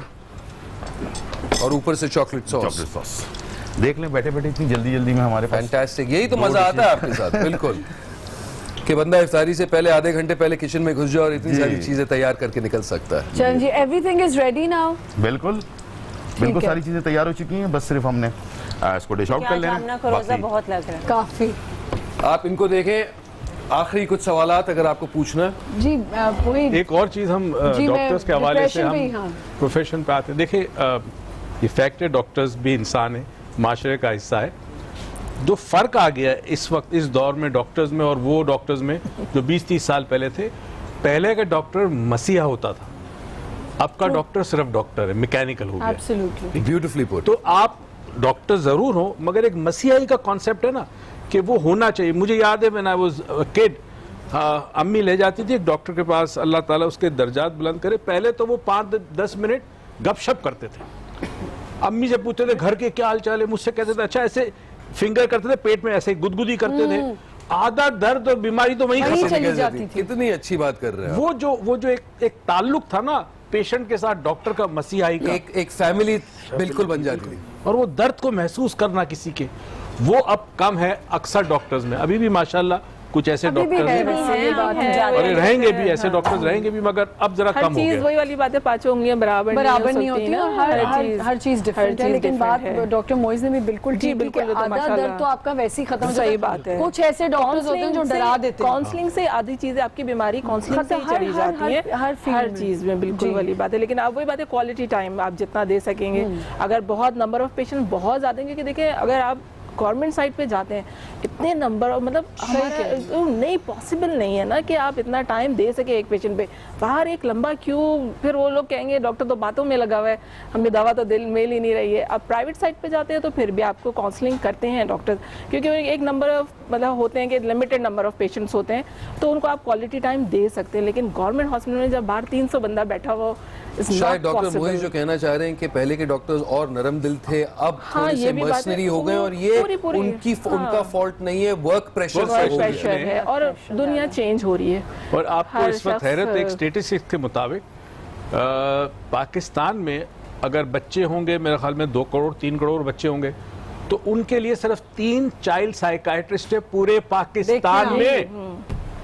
और ऊपर से चॉकलेट सॉस। Chocolate sauce. देख लें बैठे बैठे इतनी जल्दी जल्दी में हमारे पास फैंटास्टिक, यही तो मजा आता है आपके साथ। बिल्कुल कि बंदा इफ्तारी से पहले आधे घंटे पहले किचन में घुस जाए और इतनी जी। सारी चीजें तैयार करके निकल सकता है। चलन जी, एवरीथिंग इज रेडी नाउ। बिल्कुल बिल्कुल सारी चीजें तैयार हो चुकी हैं, बस सिर्फ हमने आ, इसको डिश आउट कर लेना है। रोजा बहुत लग रहा है काफी। आप इनको देखें, आखिरी कुछ सवालात अगर आपको पूछना है। जी वही एक और चीज हम डॉक्टर्स के हवाले से हम हाँ। प्रोफेशन पे आते हैं। देखिए इफेक्टेड डॉक्टर्स भी इंसान है, माशरे का हिस्सा है। जो फर्क आ गया इस वक्त इस दौर में डॉक्टर्स में और वो डॉक्टर्स में जो बीस तीस साल पहले थे, पहले का डॉक्टर मसीहा होता था, अब का डॉक्टर सिर्फ डॉक्टर है, मैकेनिकल हो गया। Absolutely beautifully put. तो आप डॉक्टर जरूर हो, मगर एक मसीहाई का कॉन्सेप्ट है ना कि वो होना चाहिए। मुझे याद है मैंने वो किड अम्मी ले जाती थी एक डॉक्टर के पास, अल्लाह ताला उसके दर्जात बुलंद करे। पहले तो वो पाँच दस मिनट गपशप करते थे, अम्मी से पूछते थे घर के क्या हाल चाल है, मुझसे कहते थे अच्छा, ऐसे फिंगर करते थे पेट में, ऐसे गुदगुदी करते थे, आधा दर्द और बीमारी तो वहीं खत्म चली जाती थी। कितनी अच्छी बात कर रहे हैं। वो जो वो जो एक एक ताल्लुक था ना पेशेंट के साथ डॉक्टर का, मसीहाई का, एक एक फैमिली बिल्कुल बन जाती थी। और वो दर्द को महसूस करना किसी के, वो अब कम है अक्सर डॉक्टर्स में। अभी भी माशाल्लाह कुछ ऐसे डॉक्टर्स हैं और रहेंगे भी, ऐसे डॉक्टर्स रहेंगे भी, मगर अब जरा कम हो गया। वही वाली बात है, पांचों उंगलियां बराबर बराबर नहीं होती ना, हर हर हर चीज डिफरेंट है। लेकिन बात डॉक्टर मोइज ने भी बिल्कुल जी बिल्कुल, आधा दर्द तो आपका वैसे ही खत्म। सही बात है। कुछ ऐसे डॉक्टर्स होते हैं जो डरा देते हैं। काउंसलिंग से आधी चीजें आपकी बीमारी काउंसलिंग से ही चली जाती है, हर चीज में बिल्कुल वाली बात है। लेकिन आप वही बात है, क्वालिटी टाइम आप जितना दे सकेंगे। अगर बहुत नंबर ऑफ पेशेंट बहुत ज्यादा, क्योंकि देखिए अगर आप गवर्नमेंट साइड पे जाते हैं इतने नंबर, मतलब हमारा नहीं पॉसिबल नहीं है ना कि आप इतना टाइम दे सके एक पेशेंट पे। बाहर एक लंबा क्यू, फिर वो लोग कहेंगे डॉक्टर तो बातों में लगा हुआ है, हमें दवा तो दिल मेल ही नहीं रही है। अब प्राइवेट साइड पे जाते हैं तो फिर भी आपको काउंसलिंग करते हैं डॉक्टर, क्योंकि एक नंबर ऑफ मतलब होते हैं कि लिमिटेड नंबर ऑफ पेशेंट्स होते हैं, तो उनको आप क्वालिटी टाइम दे सकते हैं। लेकिन गवर्नमेंट हॉस्पिटल में जब बाहर तीन सौ बंदा बैठा हुआ, शायद डॉक्टर मोहित जो कहना चाह रहे हैं कि पहले के डॉक्टर्स और नरम दिल थे, अब हाँ, थोड़े से मर्सनरी हो गए, और ये पूरी पूरी, उनकी हाँ, उनका फॉल्ट नहीं है, वर्क प्रेशर से हो गया है और दुनिया चेंज हो रही है। और आपको इस वक्त हैरत, एक स्टेटिस्टिक्स के मुताबिक पाकिस्तान में अगर बच्चे होंगे मेरे ख्याल में दो करोड़ तीन करोड़ बच्चे होंगे, तो उनके लिए सिर्फ तीन चाइल्ड साइकाइट्रिस्ट है पूरे पाकिस्तान में।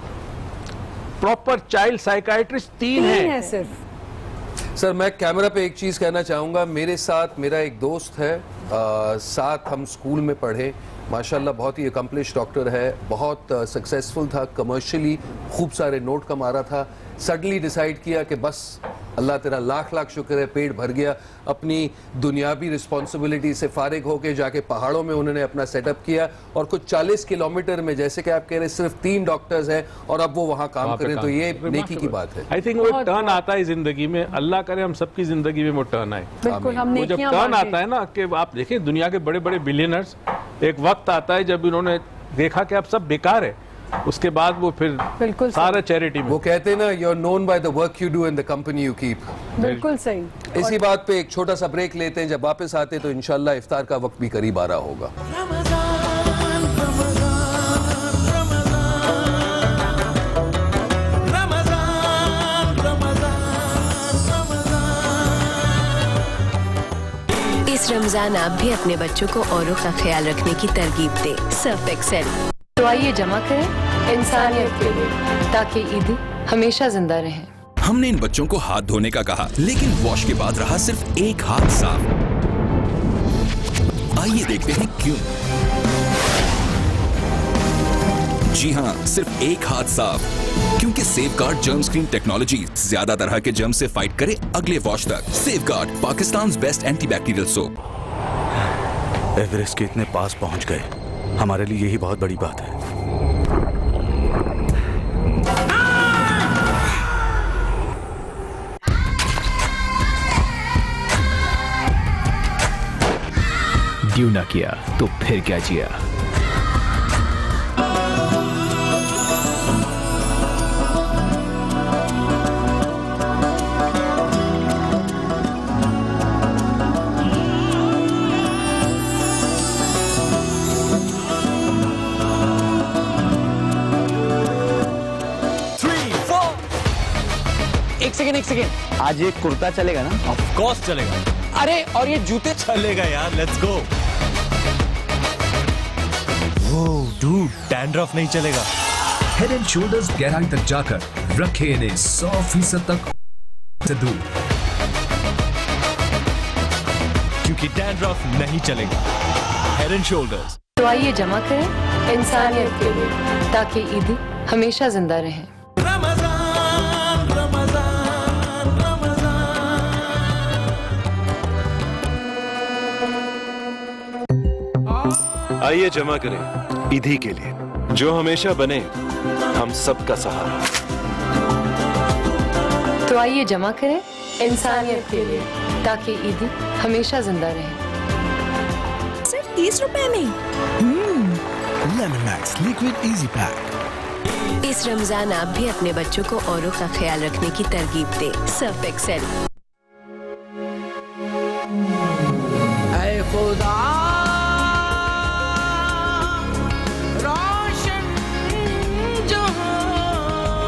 प्रॉपर चाइल्ड साइकाइट्रिस्ट तीन है सिर्फ। सर मैं कैमरा पे एक चीज कहना चाहूंगा, मेरे साथ मेरा एक दोस्त है, आ, साथ हम स्कूल में पढ़े, माशाल्लाह बहुत ही अकम्पलिश डॉक्टर है, बहुत सक्सेसफुल था कमर्शियली, खूब सारे नोट कमा रहा था। सडनली डिसाइड किया कि बस अल्लाह तेरा लाख लाख शुक्र है, पेट भर गया, अपनी दुनियावी रिस्पॉन्सिबिलिटी से फारिग होके जाके पहाड़ों में उन्होंने अपना सेटअप किया, और कुछ चालीस किलोमीटर में, जैसे कि आप कह रहे सिर्फ तीन डॉक्टर्स हैं और अब वो वहाँ काम करें, तो ये नेकी की बात है। आई थिंक वो टर्न आता है जिंदगी में, अल्लाह करे हम सबकी जिंदगी में वो टर्न आए। वो जब टर्न आता है ना कि आप देखें दुनिया के बड़े बड़े बिलियनर्स, एक वक्त आता है जब इन्होंने देखा कि अब सब बेकार है, उसके बाद वो फिर बिल्कुल सारा चैरिटी में, वो कहते हैं ना, you are known by the work you do and the company you keep. बिल्कुल सही। इसी बात पे एक छोटा सा ब्रेक लेते हैं, जब वापस आते तो इंशाल्लाह इफ्तार का वक्त भी करीब आ रहा होगा। इस रमजान आप भी अपने बच्चों को औरों का ख्याल रखने की तरगीब दे। Surf Excel. तो आइए जमा करें इंसानियत के लिए, ताकि ईद हमेशा जिंदा रहे। हमने इन बच्चों को हाथ धोने का कहा, लेकिन वॉश के बाद रहा सिर्फ एक हाथ साफ। आइए देखते हैं क्यों। जी हाँ, सिर्फ एक हाथ साफ, क्योंकि सेफगार्ड जर्म स्क्रीन टेक्नोलॉजी ज्यादा तरह के जर्म से फाइट करे अगले वॉश तक। Safeguard, Pakistan best antibacterial soap. Everest के इतने पास पहुंच गए, हमारे लिए यही बहुत बड़ी बात है। ड्यू ना किया तो फिर क्या जिया। एक सेकेंड एक सेकेंड आज ये कुर्ता चलेगा ना? ऑफ कोर्स चलेगा। अरे और ये जूते चलेगा यार, लेट्स गो। वो डूड, डैंड्रफ नहीं चलेगा। हेड एंड शोल्डर्स गहराई तक जाकर रखे इन्हें सौ फीसद तक से दूर। कि डैंड्रफ नहीं चलेगा। Head and Shoulders. तो आइए जमा करें इंसानियत के लिए ताकि ईद हमेशा जिंदा रहे। आइए जमा करें ईदी के लिए जो हमेशा बने हम सबका सहारा। तो आइए जमा करें इंसानियत के लिए ताकि ईद हमेशा जिंदा रहे। सिर्फ तीस रुपए में lemon max liquid easy pack. इस रमजान आप भी अपने बच्चों को औरों का ख्याल रखने की तरगीब दे। Surf Excel. ऐ खुदा रोशन जहां,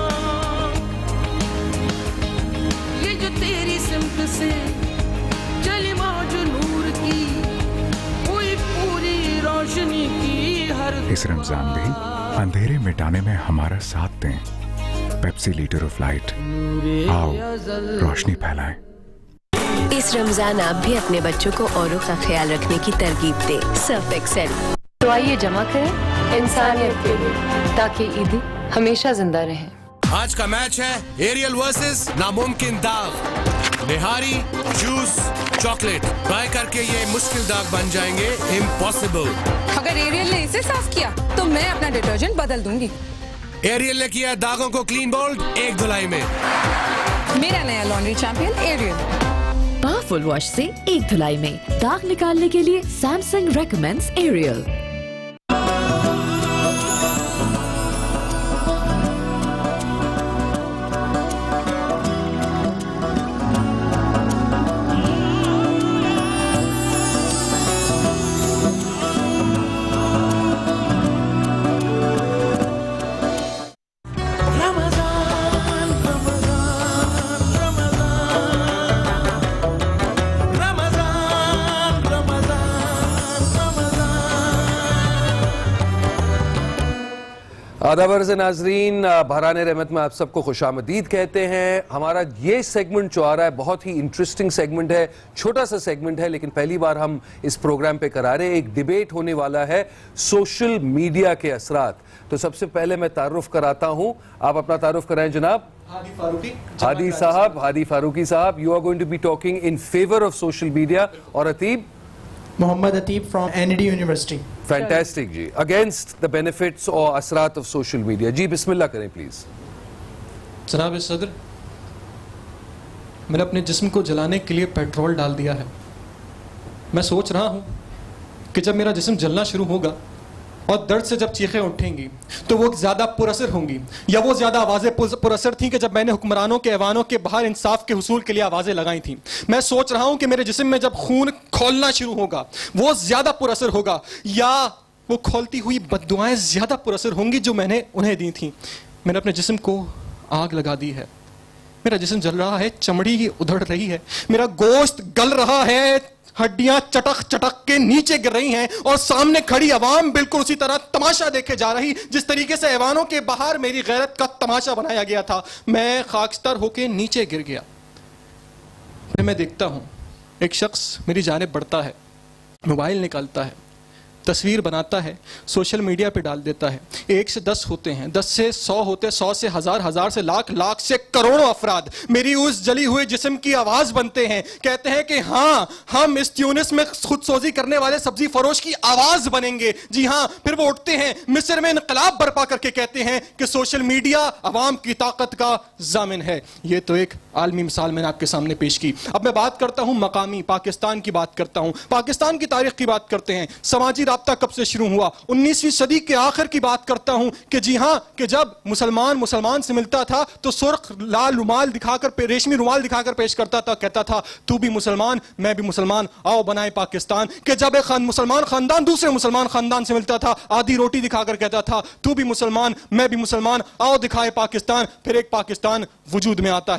ये जो तेरी सिमत से चली मौज नूर की, हुई पूरी रोशनी की हर। इस रमजान भी अंधेरे मिटाने में हमारा साथ दें। पेप्सी लीटर ऑफ लाइट, आओ रोशनी फैलाएं। इस रमजान आप भी अपने बच्चों को औरों का ख्याल रखने की तरगीब दे। Surf Excel. तो आइए जमा करें इंसानियत के लिए ताकि ईद हमेशा जिंदा रहे। आज का मैच है एरियल वर्सेस नामुमकिन दाग। निहारी, जूस, चॉकलेट बाय करके ये मुश्किल दाग बन जाएंगे इम्पॉसिबल। अगर एरियल ने इसे साफ किया तो मैं अपना डिटर्जेंट बदल दूंगी। एरियल ने किया दागों को क्लीन बोल्ड एक धुलाई में। मेरा नया laundry champion Ariel. Powerful wash से एक धुलाई में दाग निकालने के लिए सैमसंग रेकमेंड्स एरियल। आदाबर से नाजरीन, बरान रहमत में आप सबको खुशामदीद कहते हैं। हमारा ये सेगमेंट जो आ रहा है बहुत ही इंटरेस्टिंग सेगमेंट है, छोटा सा सेगमेंट है लेकिन पहली बार हम इस प्रोग्राम पे करा रहे हैं। एक डिबेट होने वाला है सोशल मीडिया के असरात। तो सबसे पहले मैं तारुफ कराता हूँ, आप अपना तारुफ कराएं जनाब। हादी फारूकी। हादी साहब, हादी फारूकी साहब, you are going to be talking in favour of social media. और Ateeb? Mohammad Ateeb from ND university. Fantastic जी। अगेंस्ट द बेनिफिट्स और असरात ऑफ सोशल मीडिया। जी बिस्मिल्लाह करें प्लीज। जनाब सदर, मैंने अपने जिस्म को जलाने के लिए पेट्रोल डाल दिया है। मैं सोच रहा हूं कि जब मेरा जिस्म जलना शुरू होगा और दर्द से जब चीखें उठेंगी तो वो ज्यादा पुरअसर होंगी, या वो ज्यादा आवाजें पुरअसर थीं कि जब मैंने हुक्मरानों के ऐवानों के बाहर इंसाफ के हुसूल के लिए आवाजें लगाई थीं। मैं सोच रहा हूं कि मेरे जिस्म में जब खून खोलना शुरू होगा वो ज्यादा पुरअसर होगा, या वो खोलती हुई बद्दुआएं ज्यादा पुरअसर होंगी जो मैंने उन्हें दी थी। मैंने अपने जिस्म को आग लगा दी है। मेरा जिस्म जल रहा है, चमड़ी उधड़ रही है, मेरा गोश्त गल रहा है, हड्डियां चटक चटक के नीचे गिर रही हैं और सामने खड़ी आवाम बिल्कुल उसी तरह तमाशा देखे जा रही जिस तरीके से ऐवानों के बाहर मेरी गैरत का तमाशा बनाया गया था। मैं खाकस्तर होके नीचे गिर गया। फिर मैं देखता हूं एक शख्स मेरी जानिब बढ़ता है, मोबाइल निकालता है, तस्वीर बनाता है, सोशल मीडिया पे डाल देता है। एक से दस होते हैं, दस से सौ होते, सौ से हजार, हजार से लाख, लाख से करोड़ों अफराद मेरी उस जली हुए जिस्म की आवाज बनते हैं। कहते हैं कि हाँ, हम इस ट्यूनिस में खुदसोजी करने वाले सब्जी फरोश की आवाज बनेंगे। जी हाँ, फिर वो उठते हैं, मिस्र में इनकलाब बर्पा करके कहते हैं कि सोशल मीडिया अवाम की ताकत का जामिन है। ये तो एक आलमी मिसाल मैंने आपके सामने पेश की। अब मैं बात करता हूं मकामी पाकिस्तान की बात करता हूं, पाकिस्तान की तारीख की बात करते हैं। समाजी राब्ता कब से शुरू हुआ? उन्नीसवीं सदी के आखिर की बात करता हूं कि जी हां, कि जब मुसलमान मुसलमान से मिलता था तो सुर्ख लाल रुमाल दिखाकर, रेशमी रुमाल दिखाकर पेश करता था, कहता था तू भी मुसलमान मैं भी मुसलमान, आओ बनाए पाकिस्तान। कि जब एक खान मुसलमान खानदान दूसरे मुसलमान खानदान से मिलता था, आधी रोटी दिखाकर कहता था तू भी मुसलमान मैं भी मुसलमान, आओ दिखाए पाकिस्तान। फिर एक पाकिस्तान वजूद में आता है।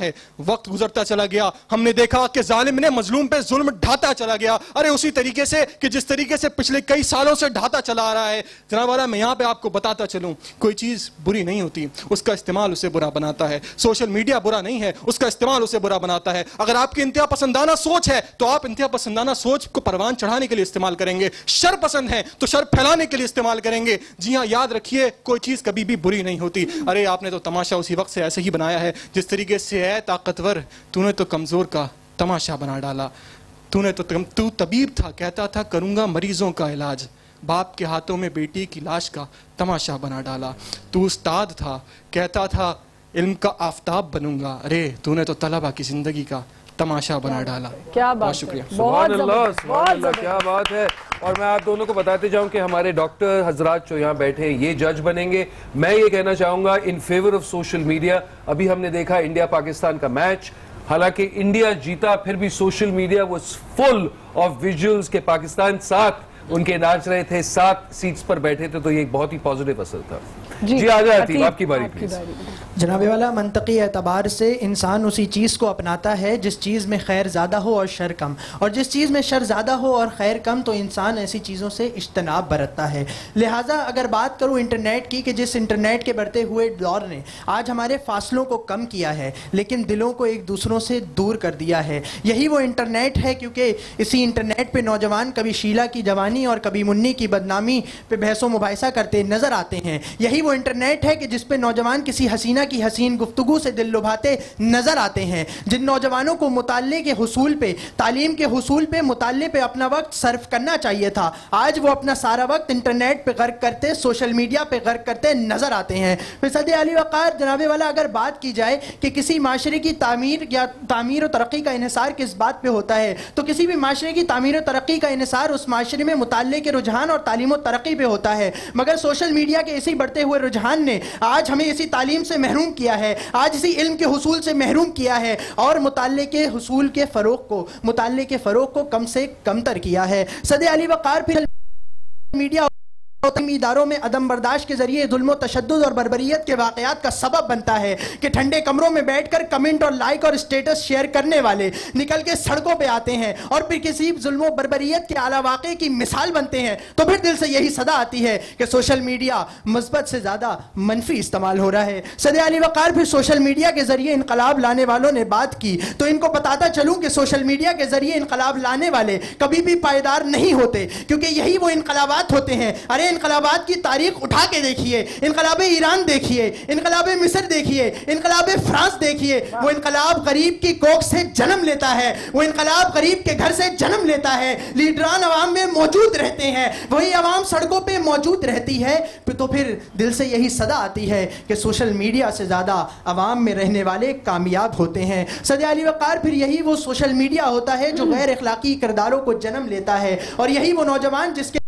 वक्त गुजरता चला गया, हमने देखा कि जालिम ने मजलूम पे जुल्म ढाता चला गया। अरे उसी तरीके से कि जिस तरीके से पिछले कई सालों से ढाता चला आ रहा है। जनाब वाला, मैं यहाँ पे आपको बताता चलूं, कोई चीज बुरी नहीं होती, उसका इस्तेमाल उसे बुरा बनाता है। सोशल मीडिया बुरा नहीं है, उसका इस्तेमाल उसे बुरा बनाता है। अगर आपकी इंतहा पसंदाना सोच है तो आप इंतहा पसंदाना सोच को परवान चढ़ाने के लिए इस्तेमाल करेंगे। शर पसंद है तो शर फैलाने के लिए इस्तेमाल करेंगे। जी हाँ, याद रखिए, कोई चीज कभी भी बुरी नहीं होती। अरे आपने तो तमाशा उसी वक्त से ऐसे ही बनाया है जिस तरीके से है ताकतवर, तूने तो कमजोर का तमाशा बना डाला। तूने तो तू तबीब था, कहता था करूंगा मरीजों का इलाज, बाप के हाथों में बेटी की लाश का तमाशा बना डाला। तू उस्ताद था, कहता था इल्म का आफताब बनूंगा, अरे तूने तो तलबा की जिंदगी का तमाशा बना डाला। क्या बात, बहुत शुक्रिया। सुभान अल्लाह, सुभान अल्लाह, क्या बात है। और मैं आप दोनों को बताते जाऊं कि हमारे डॉक्टर हजरात जो यहाँ बैठे हैं ये जज बनेंगे। मैं ये कहना चाहूंगा in favour of social media. अभी हमने देखा इंडिया पाकिस्तान का मैच, हालांकि इंडिया जीता, फिर भी social media was full of visuals के पाकिस्तान साथ उनके नाच रहे थे, सात सीट्स पर बैठे थे, तो ये एक बहुत ही पॉजिटिव असर था। जी, जी आ जाती आपकी बारी प्लीज। जनाब वाला, मंतकी एतबार से इंसान उसी चीज़ को अपनाता है जिस चीज़ में खैर ज़्यादा हो और शर कम, और जिस चीज़ में शर ज़्यादा हो और खैर कम तो इंसान ऐसी चीज़ों से इज्तनाब बरतता है। लिहाजा अगर बात करूँ इंटरनेट की, कि जिस इंटरनेट के बढ़ते हुए दौर ने आज हमारे फासलों को कम किया है लेकिन दिलों को एक दूसरों से दूर कर दिया है, यही वो इंटरनेट है। क्योंकि इसी इंटरनेट पर नौजवान कभी शीला की जवानी और कभी मुन्नी की बदनामी पे बहसो मुबाहिसा करते नजर आते हैं। यही वो इंटरनेट है कि जिस पे नौजवान किसी हसीना की हसीन गुफ्तगू से दिल लुभाते नजर आते हैं। जिन नौजवानों को मुताल्ले के हुसूल पे, तालीम के हुसूल पे, मुताल्ले पे अपना वक्त सर्फ करना चाहिए था, आज वो अपना सारा वक्त इंटरनेट पे गर्क करते, सोशल मीडिया पे गर्क करते नजर आते हैं। फिर सदे अली वक़ार जनाबे वाला, अगर बात की जाए कि किसी माशरे की तामीर या तामीर और तरक्की का इन्हिसार किस बात पे होता है, तो किसी भी माशरे की तामीर और तरक्की का इन्हिसार उस माशरे में मुताल्ले के रुझान और तालीम और तरक्की पे होता है। मगर सोशल मीडिया के इसी बढ़ते हुए रुझान ने आज हमें इसी तालीम से महरूम किया है, आज इसी इल्म के हुसूल से महरूम किया है और मुताल्ले के हुसूल के फरोग को, मुताल्ले के फरोग को कम से कमतर किया है। सदे अली वक़ार फिर मीडिया इदारों में अदम बर्दाश्त के जरिए जुल्म तशद्दुद और बर्बरियत के वाक़यात का सबब बनता है कि ठंडे कमरों में बैठकर कमेंट और लाइक और स्टेटस शेयर करने वाले निकल के सड़कों पे आते हैं और फिर किसी जुल्म बर्बरियत के आला वाक़े की मिसाल बनते हैं। तो फिर दिल से यही सदा आती है कि सोशल मीडिया मुस्बत से ज़्यादा मनफी इस्तेमाल हो रहा है। सदे अली वक़ार फिर सोशल मीडिया के जरिए इनकलाब लाने वालों ने बात की, तो इनको बताता चलूँ कि सोशल मीडिया के जरिए इनकलाब लाने वाले कभी भी पायदार नहीं होते, क्योंकि यही वो इनकलाबात होते हैं। अरे इनकलाबात की तारीख उठा के देखिए, इनकलाब ईरान देखिए, इनकलाब मिस्र देखिए, इनकलाब फ्रांस देखिए, वो इनकलाब गरीब की कोख से जन्म लेता है, वो इनकलाब गरीब के घर से जन्म लेता है। लीडरान अवाम में मौजूद रहते हैं, वही अवाम सड़कों पे मौजूद रहती है। तो फिर दिल से यही सदा आती है कि सोशल मीडिया से ज्यादा अवाम में रहने वाले कामयाब होते हैं। सदे अली वक़ार फिर यही वो सोशल मीडिया होता है जो गैर अखलाकी किरदारों को जन्म लेता है, और यही वो नौजवान जिसके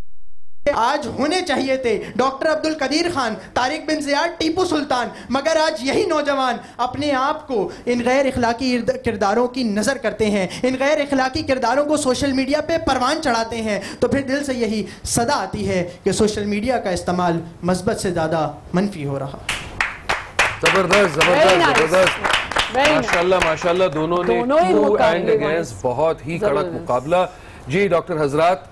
आज होने चाहिए थे डॉक्टर अब्दुल कदीर खान, तारिक बिन ज़ियाद, टीपू सुल्तान, मगर आज यही नौजवान अपने आप को इन गैर इखलाकी किरदारों की नज़र करते हैं, इन गैर इखलाकी किरदारों को सोशल मीडिया पे परवान चढ़ाते हैं। तो फिर दिल से यही सदा आती है कि सोशल मीडिया का इस्तेमाल मस्बत से ज़्यादा मनफी हो रहा। जबरदस्त जबरदस्त जबरदस्त, माशाल्लाह माशाल्लाह, दोनों ने ट्रू एंड अगेंस्ट बहुत ही कड़क मुकाबला। जी डॉक्टर हजरात,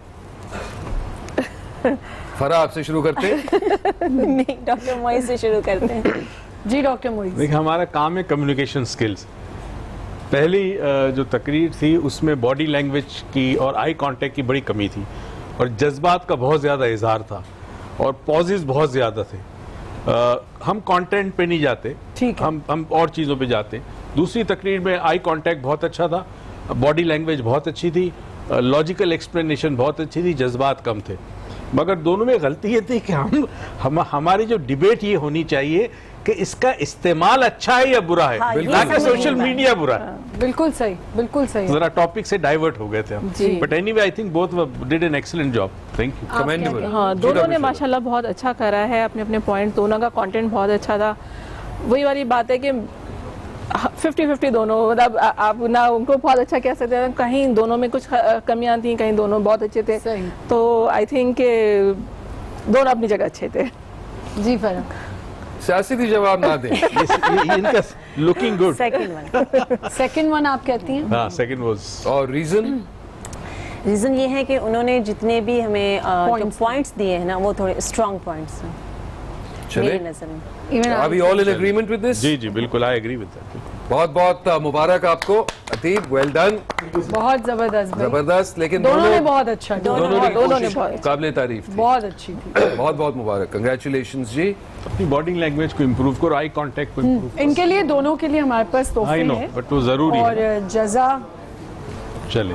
फरा आपसे शुरू करते हैं। नहीं, डॉक्टर मोइज से शुरू करते हैं। जी डॉक्टर मोइज। देखिए, हमारा काम है कम्युनिकेशन स्किल्स। पहली जो तकरीर थी उसमें बॉडी लैंग्वेज की और आई कांटेक्ट की बड़ी कमी थी और जज्बात का बहुत ज़्यादा इजहार था और पॉजेज बहुत ज़्यादा थे। आ, हम कंटेंट पे नहीं जाते, हम हम और चीज़ों पे जाते। दूसरी तकरीर में आई कांटेक्ट बहुत अच्छा था, बॉडी लैंग्वेज बहुत अच्छी थी, लॉजिकल एक्सप्लेनेशन बहुत अच्छी थी, जज्बात कम थे। मगर दोनों में गलती ये थी कि हम, हम हमारी जो डिबेट ये होनी चाहिए कि इसका इस्तेमाल अच्छा है या बुरा है, हाँ, ना कि सोशल मीडिया बुरा है। हाँ, बिल्कुल सही, बिल्कुल सही। जरा टॉपिक से डाइवर्ट हो गए थे हम, but anyway I think both did an excellent job. Thank you, commendable. हाँ, दोनों ने माशाल्लाह बहुत अच्छा करा है, अपने अपने पॉइंट, दोनों का कंटेंट बहुत अच्छा था। वही वाली बात है कि फिफ्टी फिफ्टी दोनों, मतलब आप ना उनको बहुत अच्छा कह सकते हैं, कहीं दोनों में कुछ कमियां थी, कहीं दोनों बहुत अच्छे थे। तो आई थिंक दोनों अपनी जगह अच्छे थे। जी फरक सियासी जवाब ना दें। ये, ये, इनका looking good. Second one second one आप कहती हैं? हाँ, सेकंड वाज। और रीजन रीजन ये है कि उन्होंने जितने भी हमें पॉइंट्स दिए हैं ना, वो थोड़े स्ट्रॉन्ग पॉइंट्स हैं मेरी नजर में। Are we all in agreement with this? जी जी बिल्कुल, आई एग्री विद दैट। बहुत बहुत मुबारक आपको अतीब, वेल डन। बहुत जबरदस्त भाई। जबरदस्त। लेकिन दोनों ने बहुत अच्छा, दोनों ने कोशिश काबिल तारीफ थी, बहुत अच्छी थी। बहुत बहुत मुबारक, कंग्रेचुलेशंस जी। अपनी बॉडी लैंग्वेज को इम्प्रूव करो, आई कांटेक्ट को इम्प्रूव करो। इनके लिए, दोनों के लिए हमारे पास तोहफे हैं, बट वो जरूरी और जजा चले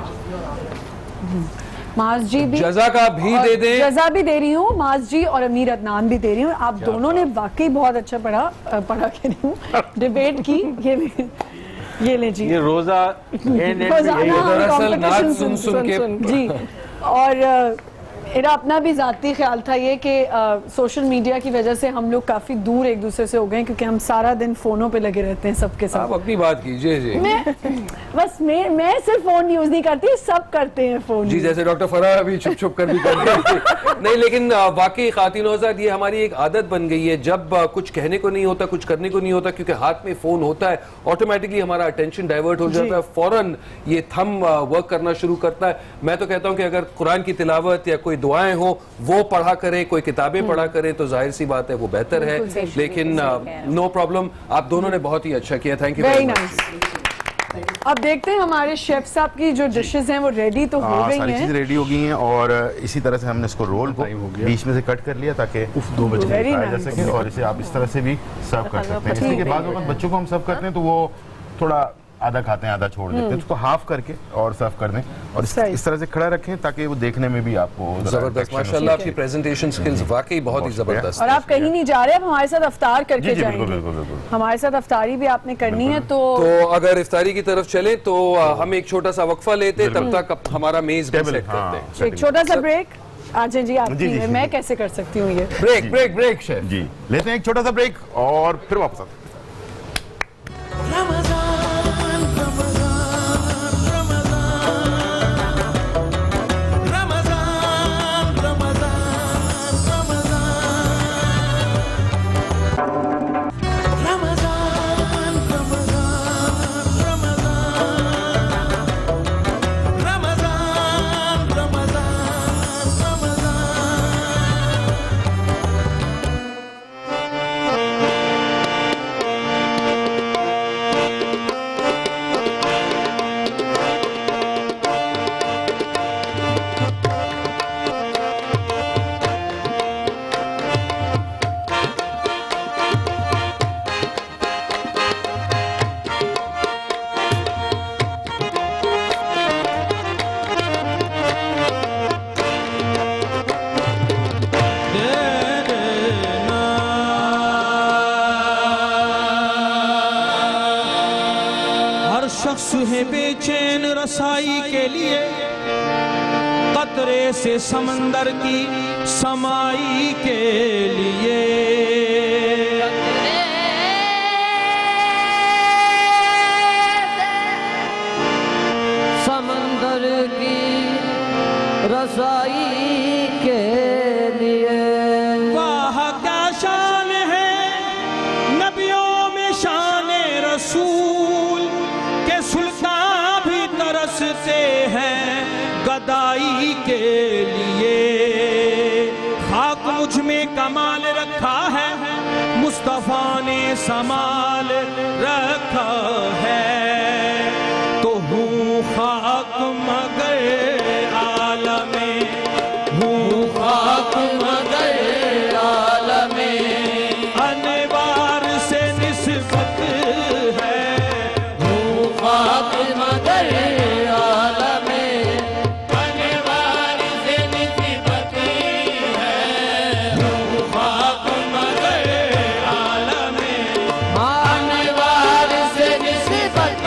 माज जी भी जजा का भी दे दे। जजा भी दे रही हूँ, माज जी और अमीर अदनान भी दे रही हूँ। आप दोनों ने वाकई बहुत अच्छा पढ़ा पढ़ा के नहीं हूँ डिबेट की। ये ये ले जी, ये रोजा दरअसल नाच सुन सुन के जी। और मेरा अपना भी ज़ाती ख्याल था ये कि सोशल मीडिया की वजह से हम लोग काफ़ी दूर एक दूसरे से हो गए, क्योंकि हम सारा दिन फ़ोनों पे लगे रहते हैं सबके साथ। आप अपनी बात कीजिए जी। मैं बस मैं मैं सिर्फ फ़ोन यूज़ नहीं करती, सब करते हैं फ़ोन जी, जैसे डॉक्टर फराह अभी छुप छुप कर भी कर रही थी। नहीं, लेकिन वाकई खातिन हज़रात, ये हमारी एक आदत बन गई है, जब कुछ कहने को नहीं होता, कुछ करने को नहीं होता, क्योंकि हाथ में फ़ोन होता है, ऑटोमेटिकली हमारा अटेंशन डाइवर्ट हो जाता है, फ़ौरन ये थम वर्क करना शुरू करता है। मैं तो कहता हूँ कि अगर कुरान की तिलावत या कोई दुआएं हो वो पढ़ा करें, कोई किताबें पढ़ा करें, तो जाहिर सी बात है वो बेहतर है। लेकिन नो प्रॉब्लम, आप दोनों ने बहुत ही अच्छा किया, थैंक यू वेरी मच। अब देखते हैं हमारे शेफ साहब की जो डिशेस हैं वो रेडी तो हो गई हैं, सारी चीजें रेडी हो गई हैं, और इसी तरह से हमने इसको रोल को बीच में से कट कर लिया ताकि दो बजे खाया जा सके, और इसे आप इस तरह से भी सर्व कर सकते हैं। इसलिए बाद में बच्चों को हम सर्व करते हैं तो वो थोड़ा आधा खाते हैं, आधा छोड़ देते हैं, उसको हाफ करके और सर्व कर दें, और इस, इस तरह से खड़ा रखें ताकि वो देखने में भी आपको जबरदस्त। माशाल्लाह, आपकी प्रेजेंटेशन स्किल्स वाकई बहुत ही जबरदस्त। और आप कहीं नहीं जा रहे, आप हमारे साथ इफ्तार करके जाएंगे। हमारे साथ इफ्तारी भी आपने करनी है, तो तो अगर इफ्तारी की तरफ चले तो हम एक छोटा सा वक्फा लेते, तब तक हमारा मेज भी सेट करते हैं। एक छोटा सा ब्रेक। अच्छा जी, आप मैं कैसे कर सकती हूँ ये ब्रेक? ब्रेक ब्रेक शेफ जी, लेते हैं एक छोटा सा ब्रेक और फिर वापस आते हैं। बेचैन रसाई के लिए कतरे से समंदर की समाई के लिए, समंदर की रसाई के लिए। वाह क्या शान है नबियों में शान रसूल के, सुल्तान भी तरसते हैं गदाई के लिए। खाक मुझ में कमाल रखा है, मुस्तफा ने समाल रखा है, तो हूँ खाक मगर आलमे, हूँ खाक मगर आलमे, अनवार से निस्बत है, हूँ खाक मगर आलमे, अनवार से निस्बत है, हूँ खाक मगर आलमे, अनवार से निस्बत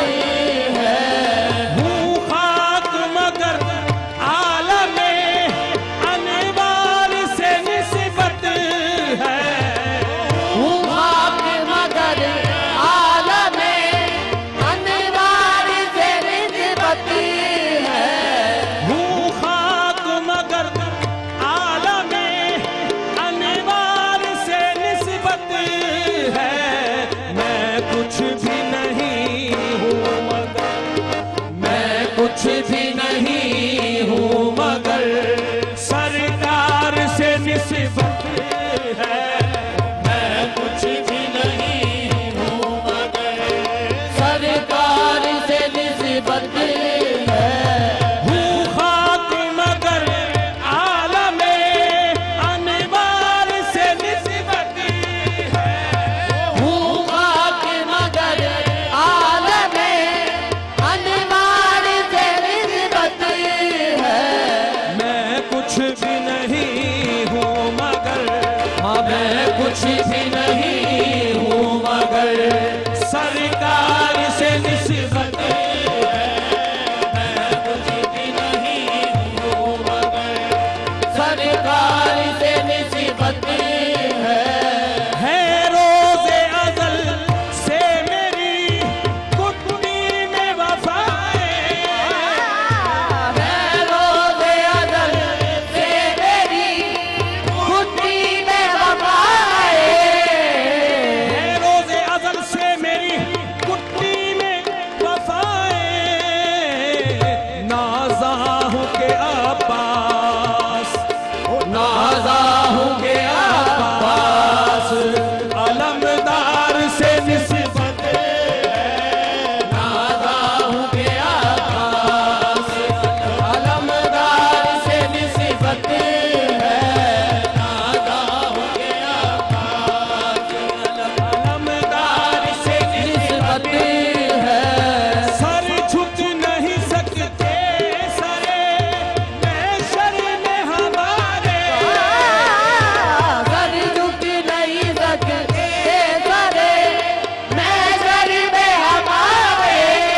कुछ भी नहीं हूँ मगर, हाँ मैं कुछ भी नहीं हूँ मगर सरकार से निस्बत है। मैं कुछ भी नहीं हूँ मगर सरकार से निस्बत है। है रोज़े अज़ल से मेरी कुट्टी में वफ़ाए, है रोज़े अज़ल से मेरी कुट्टी में वफ़ाए, है रोज़े अज़ल से मेरी कुट्टी में वफ़ाए। नाज़ा हूँ के अब्बास, नाज़ा हूँ के अब्बास अलमदार से निस्बत है। नाज़ा हूँ के अब्बास अलमदार से निस्बत है। नाज़ा हूँ के अब्बास अलमदार से निस्बत है। सर झुक नहीं सकते सरे महशर में हमारे, सर झुक नहीं सकते सरे महशर में हमारे,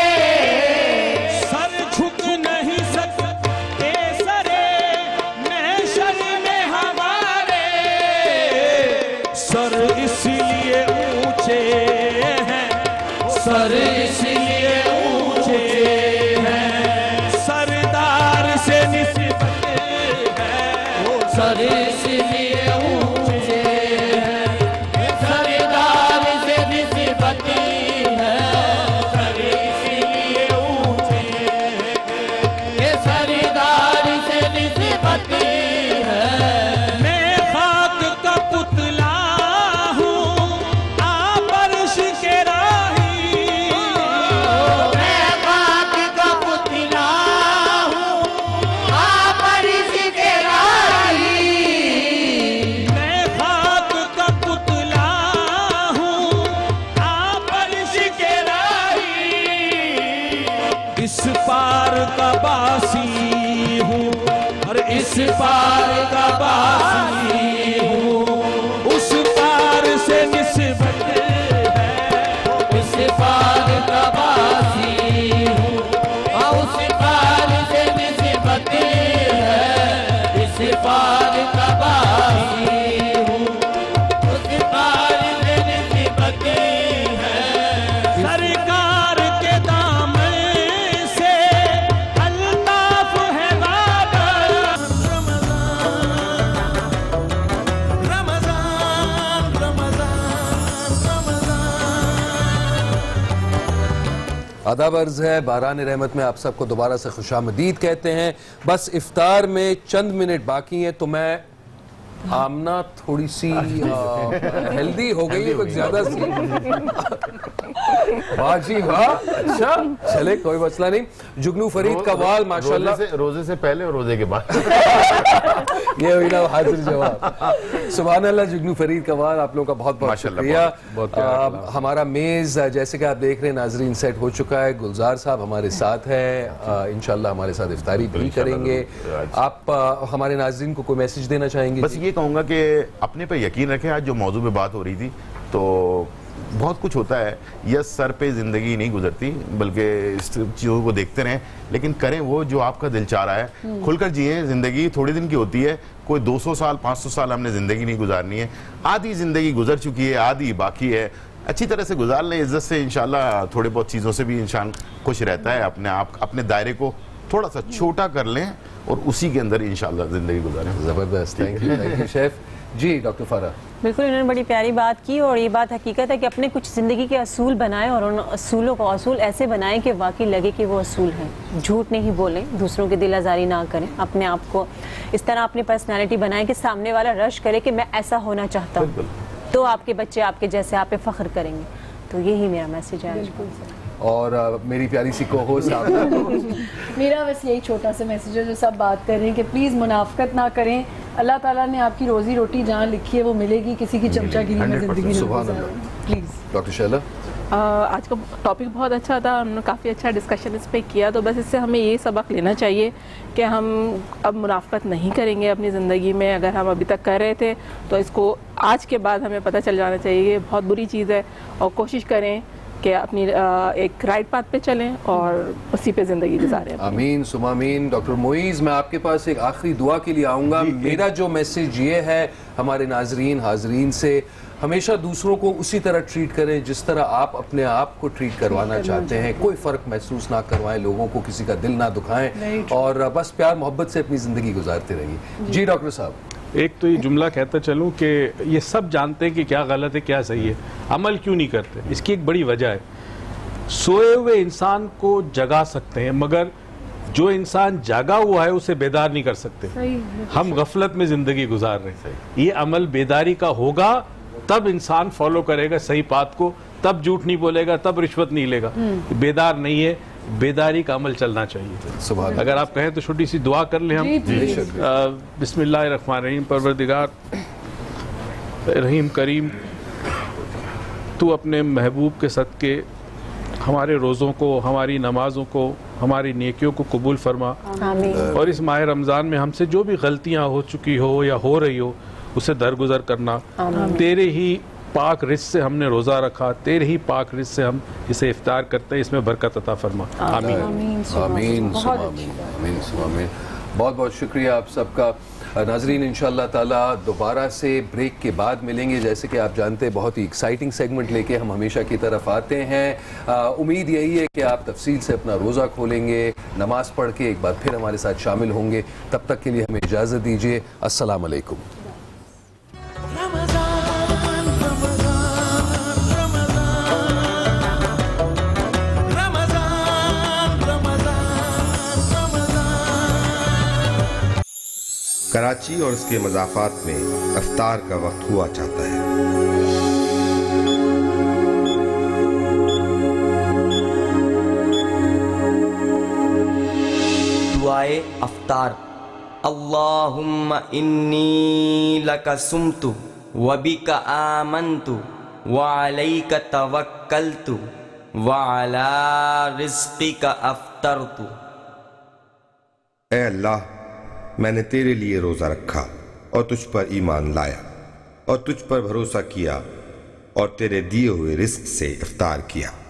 सर झुक नहीं सकते सरे महशर में हमारे। सर इसलिए ऊंचे हैं, सर इसलिए ऊंचे हैं सरदार से निस्बत है। वो सर इसलिए ऊंचे हैं सरदार से निस्बत है। सर इसलिए ऊंचे हैं सरदार से निस्बत है। मैं खाक का पुतला हूँ आप अर्श के राही, मैं खाक का पुतला हूँ आप अर्श के राही, मैं खाक का पुतला हूँ आप अर्श के राही। इस पार का बासी हूँ और इस पार का बासी हूँ, उस पार से निस्बत है। इस पार का बासी हूँ और उस पार से निस्बत है। इस पार का बासी हूँ उस पार से निस्बत है। सरकार के दामन से अल्ताफ है वादा। रमज़ान आदाब अर्ज़ है, बारान रहमत में आप सबको दोबारा से खुशामदीद कहते हैं। बस इफ्तार में चंद मिनट बाकी हैं तो मैं आमना थोड़ी सी हेल्दी हो गई है कुछ ज्यादा सी। वाह जी वाह, अच्छा चले कोई मसला नहीं। जुगनू फरीद का वाल माशाल्लाह रोजे से, रोजे से पहले और रोजे के बाद ये हुई ना हाजिर जवाब। सुभान अल्लाह। जुगनू फरीद का वाल आप लोगों का बहुत बहुत शुक्रिया। हमारा मेज जैसे कि आप देख रहे हैं नाजरीन सेट हो चुका है। गुलजार साहब हमारे साथ है, इंशाल्लाह हमारे साथ इफ्तारी भी करेंगे। आप आ, हमारे नाजरीन को कोई मैसेज देना चाहेंगे? बस ये कहूँगा कि अपने पे यकीन रखें। आज जो मौजू पे बात हो रही थी तो बहुत कुछ होता है, यस सर पे ज़िंदगी नहीं गुजरती, बल्कि इस चीज़ों को देखते रहें, लेकिन करें वो जो आपका दिल चाह रहा है। खुलकर जिए, ज़िंदगी थोड़ी दिन की होती है, कोई दो सौ साल पाँच सौ साल हमने ज़िंदगी नहीं गुजारनी है। आधी ज़िंदगी गुजर चुकी है, आधी बाकी है। अच्छी तरह से गुजार लें, इज्जत से। इंशाल्लाह थोड़े बहुत चीज़ों से भी इंसान खुश रहता है। अपने आप अपने दायरे को थोड़ा सा छोटा कर लें और उसी के अंदर इंशाल्लाह ज़िंदगी गुजारें। ज़बरदस्त, thank you thank you chef जी। डॉक्टर फारा बिल्कुल, इन्होंने बड़ी प्यारी बात की और ये बात हकीकत है कि अपने कुछ ज़िंदगी के असूल बनाएं और उन असूलों को असूल ऐसे बनाएं कि वाकई लगे कि वो असूल हैं। झूठ नहीं बोलें, दूसरों की दिल आज़ारी ना करें, अपने आप को इस तरह अपनी पर्सनैलिटी बनाएं कि सामने वाला रश करे कि मैं ऐसा होना चाहता हूँ, तो आपके बच्चे आपके जैसे आप पे फ़ख्र करेंगे। तो यही मेरा मैसेज है। और uh, मेरी प्यारी सी को होस्ट मेरा बस यही छोटा सा मैसेज है जो सब बात कर रहे हैं कि प्लीज़ मुनाफकत ना करें। अल्लाह ताला ने आपकी रोजी रोटी जहाँ लिखी है वो मिलेगी, किसी की चमचागिरी में ज़िंदगी नहीं। प्लीज़। डॉक्टर शैला आज का टॉपिक बहुत अच्छा था, हमने काफ़ी अच्छा डिस्कशन इस पे किया। तो बस इससे हमें ये सबक लेना चाहिए कि हम अब मुनाफकत नहीं करेंगे अपनी ज़िंदगी में। अगर हम अभी तक कर रहे थे तो इसको आज के बाद हमें पता चल जाना चाहिए कि बहुत बुरी चीज़ है, और कोशिश करें कि अपनी एक राइट पाथ पे चलें और उसी पे ज़िंदगी गुजारें। आमीन सुमा आमीन। डॉक्टर मोईज़, मैं आपके पास एक आखिरी दुआ के लिए आऊँगा। मेरा जो मैसेज ये है हमारे नाजरीन हाजरीन से, हमेशा दूसरों को उसी तरह ट्रीट करें जिस तरह आप अपने आप को ट्रीट करवाना चाहते हैं। कोई फ़र्क महसूस ना करवाएं, लोगों को किसी का दिल ना दुखाएं, और बस प्यार मोहब्बत से अपनी ज़िंदगी गुजारते रहिए। जी डॉक्टर साहब, एक तो ये जुमला कहता चलूँ कि ये सब जानते हैं कि क्या गलत है क्या सही है, अमल क्यों नहीं करते? इसकी एक बड़ी वजह है, सोए हुए इंसान को जगा सकते हैं मगर जो इंसान जागा हुआ है उसे बेदार नहीं कर सकते। हम गफलत में जिंदगी गुजार रहे हैं। ये अमल बेदारी का होगा तब इंसान फॉलो करेगा सही बात को, तब झूठ नहीं बोलेगा, तब रिश्वत नहीं लेगा। बेदार नहीं है, बेदारी का अमल चलना चाहिए। सुभान। अगर आप कहें तो छोटी सी दुआ कर ले हम। बिस्मिल्लाहिर्रहमानिर्रहीम। परवरदिगार रहीम करीम, तू अपने महबूब के सदके हमारे रोज़ों को, हमारी नमाजों को, हमारी नेकियों को कबूल फरमा। और इस माह रमज़ान में हमसे जो भी गलतियाँ हो चुकी हो या हो रही हो उसे दरगुजर करना। तेरे ही पाक रिज़्क़ से हमने रोज़ा रखा, तेरे ही पाक रिज़्क़ से हम इसे इफ्तार करते हैं, इसमें बरकत अता फरमा। आमीन आमीन आमीन। बहुत बहुत शुक्रिया आप सबका। नाजरीन, इंशाअल्लाह ताला दोबारा से ब्रेक के बाद मिलेंगे। जैसे कि आप जानते हैं बहुत ही एक्साइटिंग सेगमेंट लेके हम हमेशा की तरफ आते हैं। उम्मीद यही है कि आप तफसील से अपना रोज़ा खोलेंगे, नमाज पढ़ के एक बार फिर हमारे साथ शामिल होंगे। तब तक के लिए हमें इजाज़त दीजिए। अस्सलाम वालेकुम। कराची और उसके मज़ाफ़ात में इफ्तार का वक्त हुआ चाहता है। दुआए इफ्तार। अल्लाहुम्मा इन्नी लका सुमतु व बिका आमन्तु व अलैका तवक्कलतु व अला रिज़्क़िका अफ्तरतु। ऐ अल्लाह, मैंने तेरे लिए रोज़ा रखा और तुझ पर ईमान लाया और तुझ पर भरोसा किया और तेरे दिए हुए रिज़्क़ से इफ्तार किया।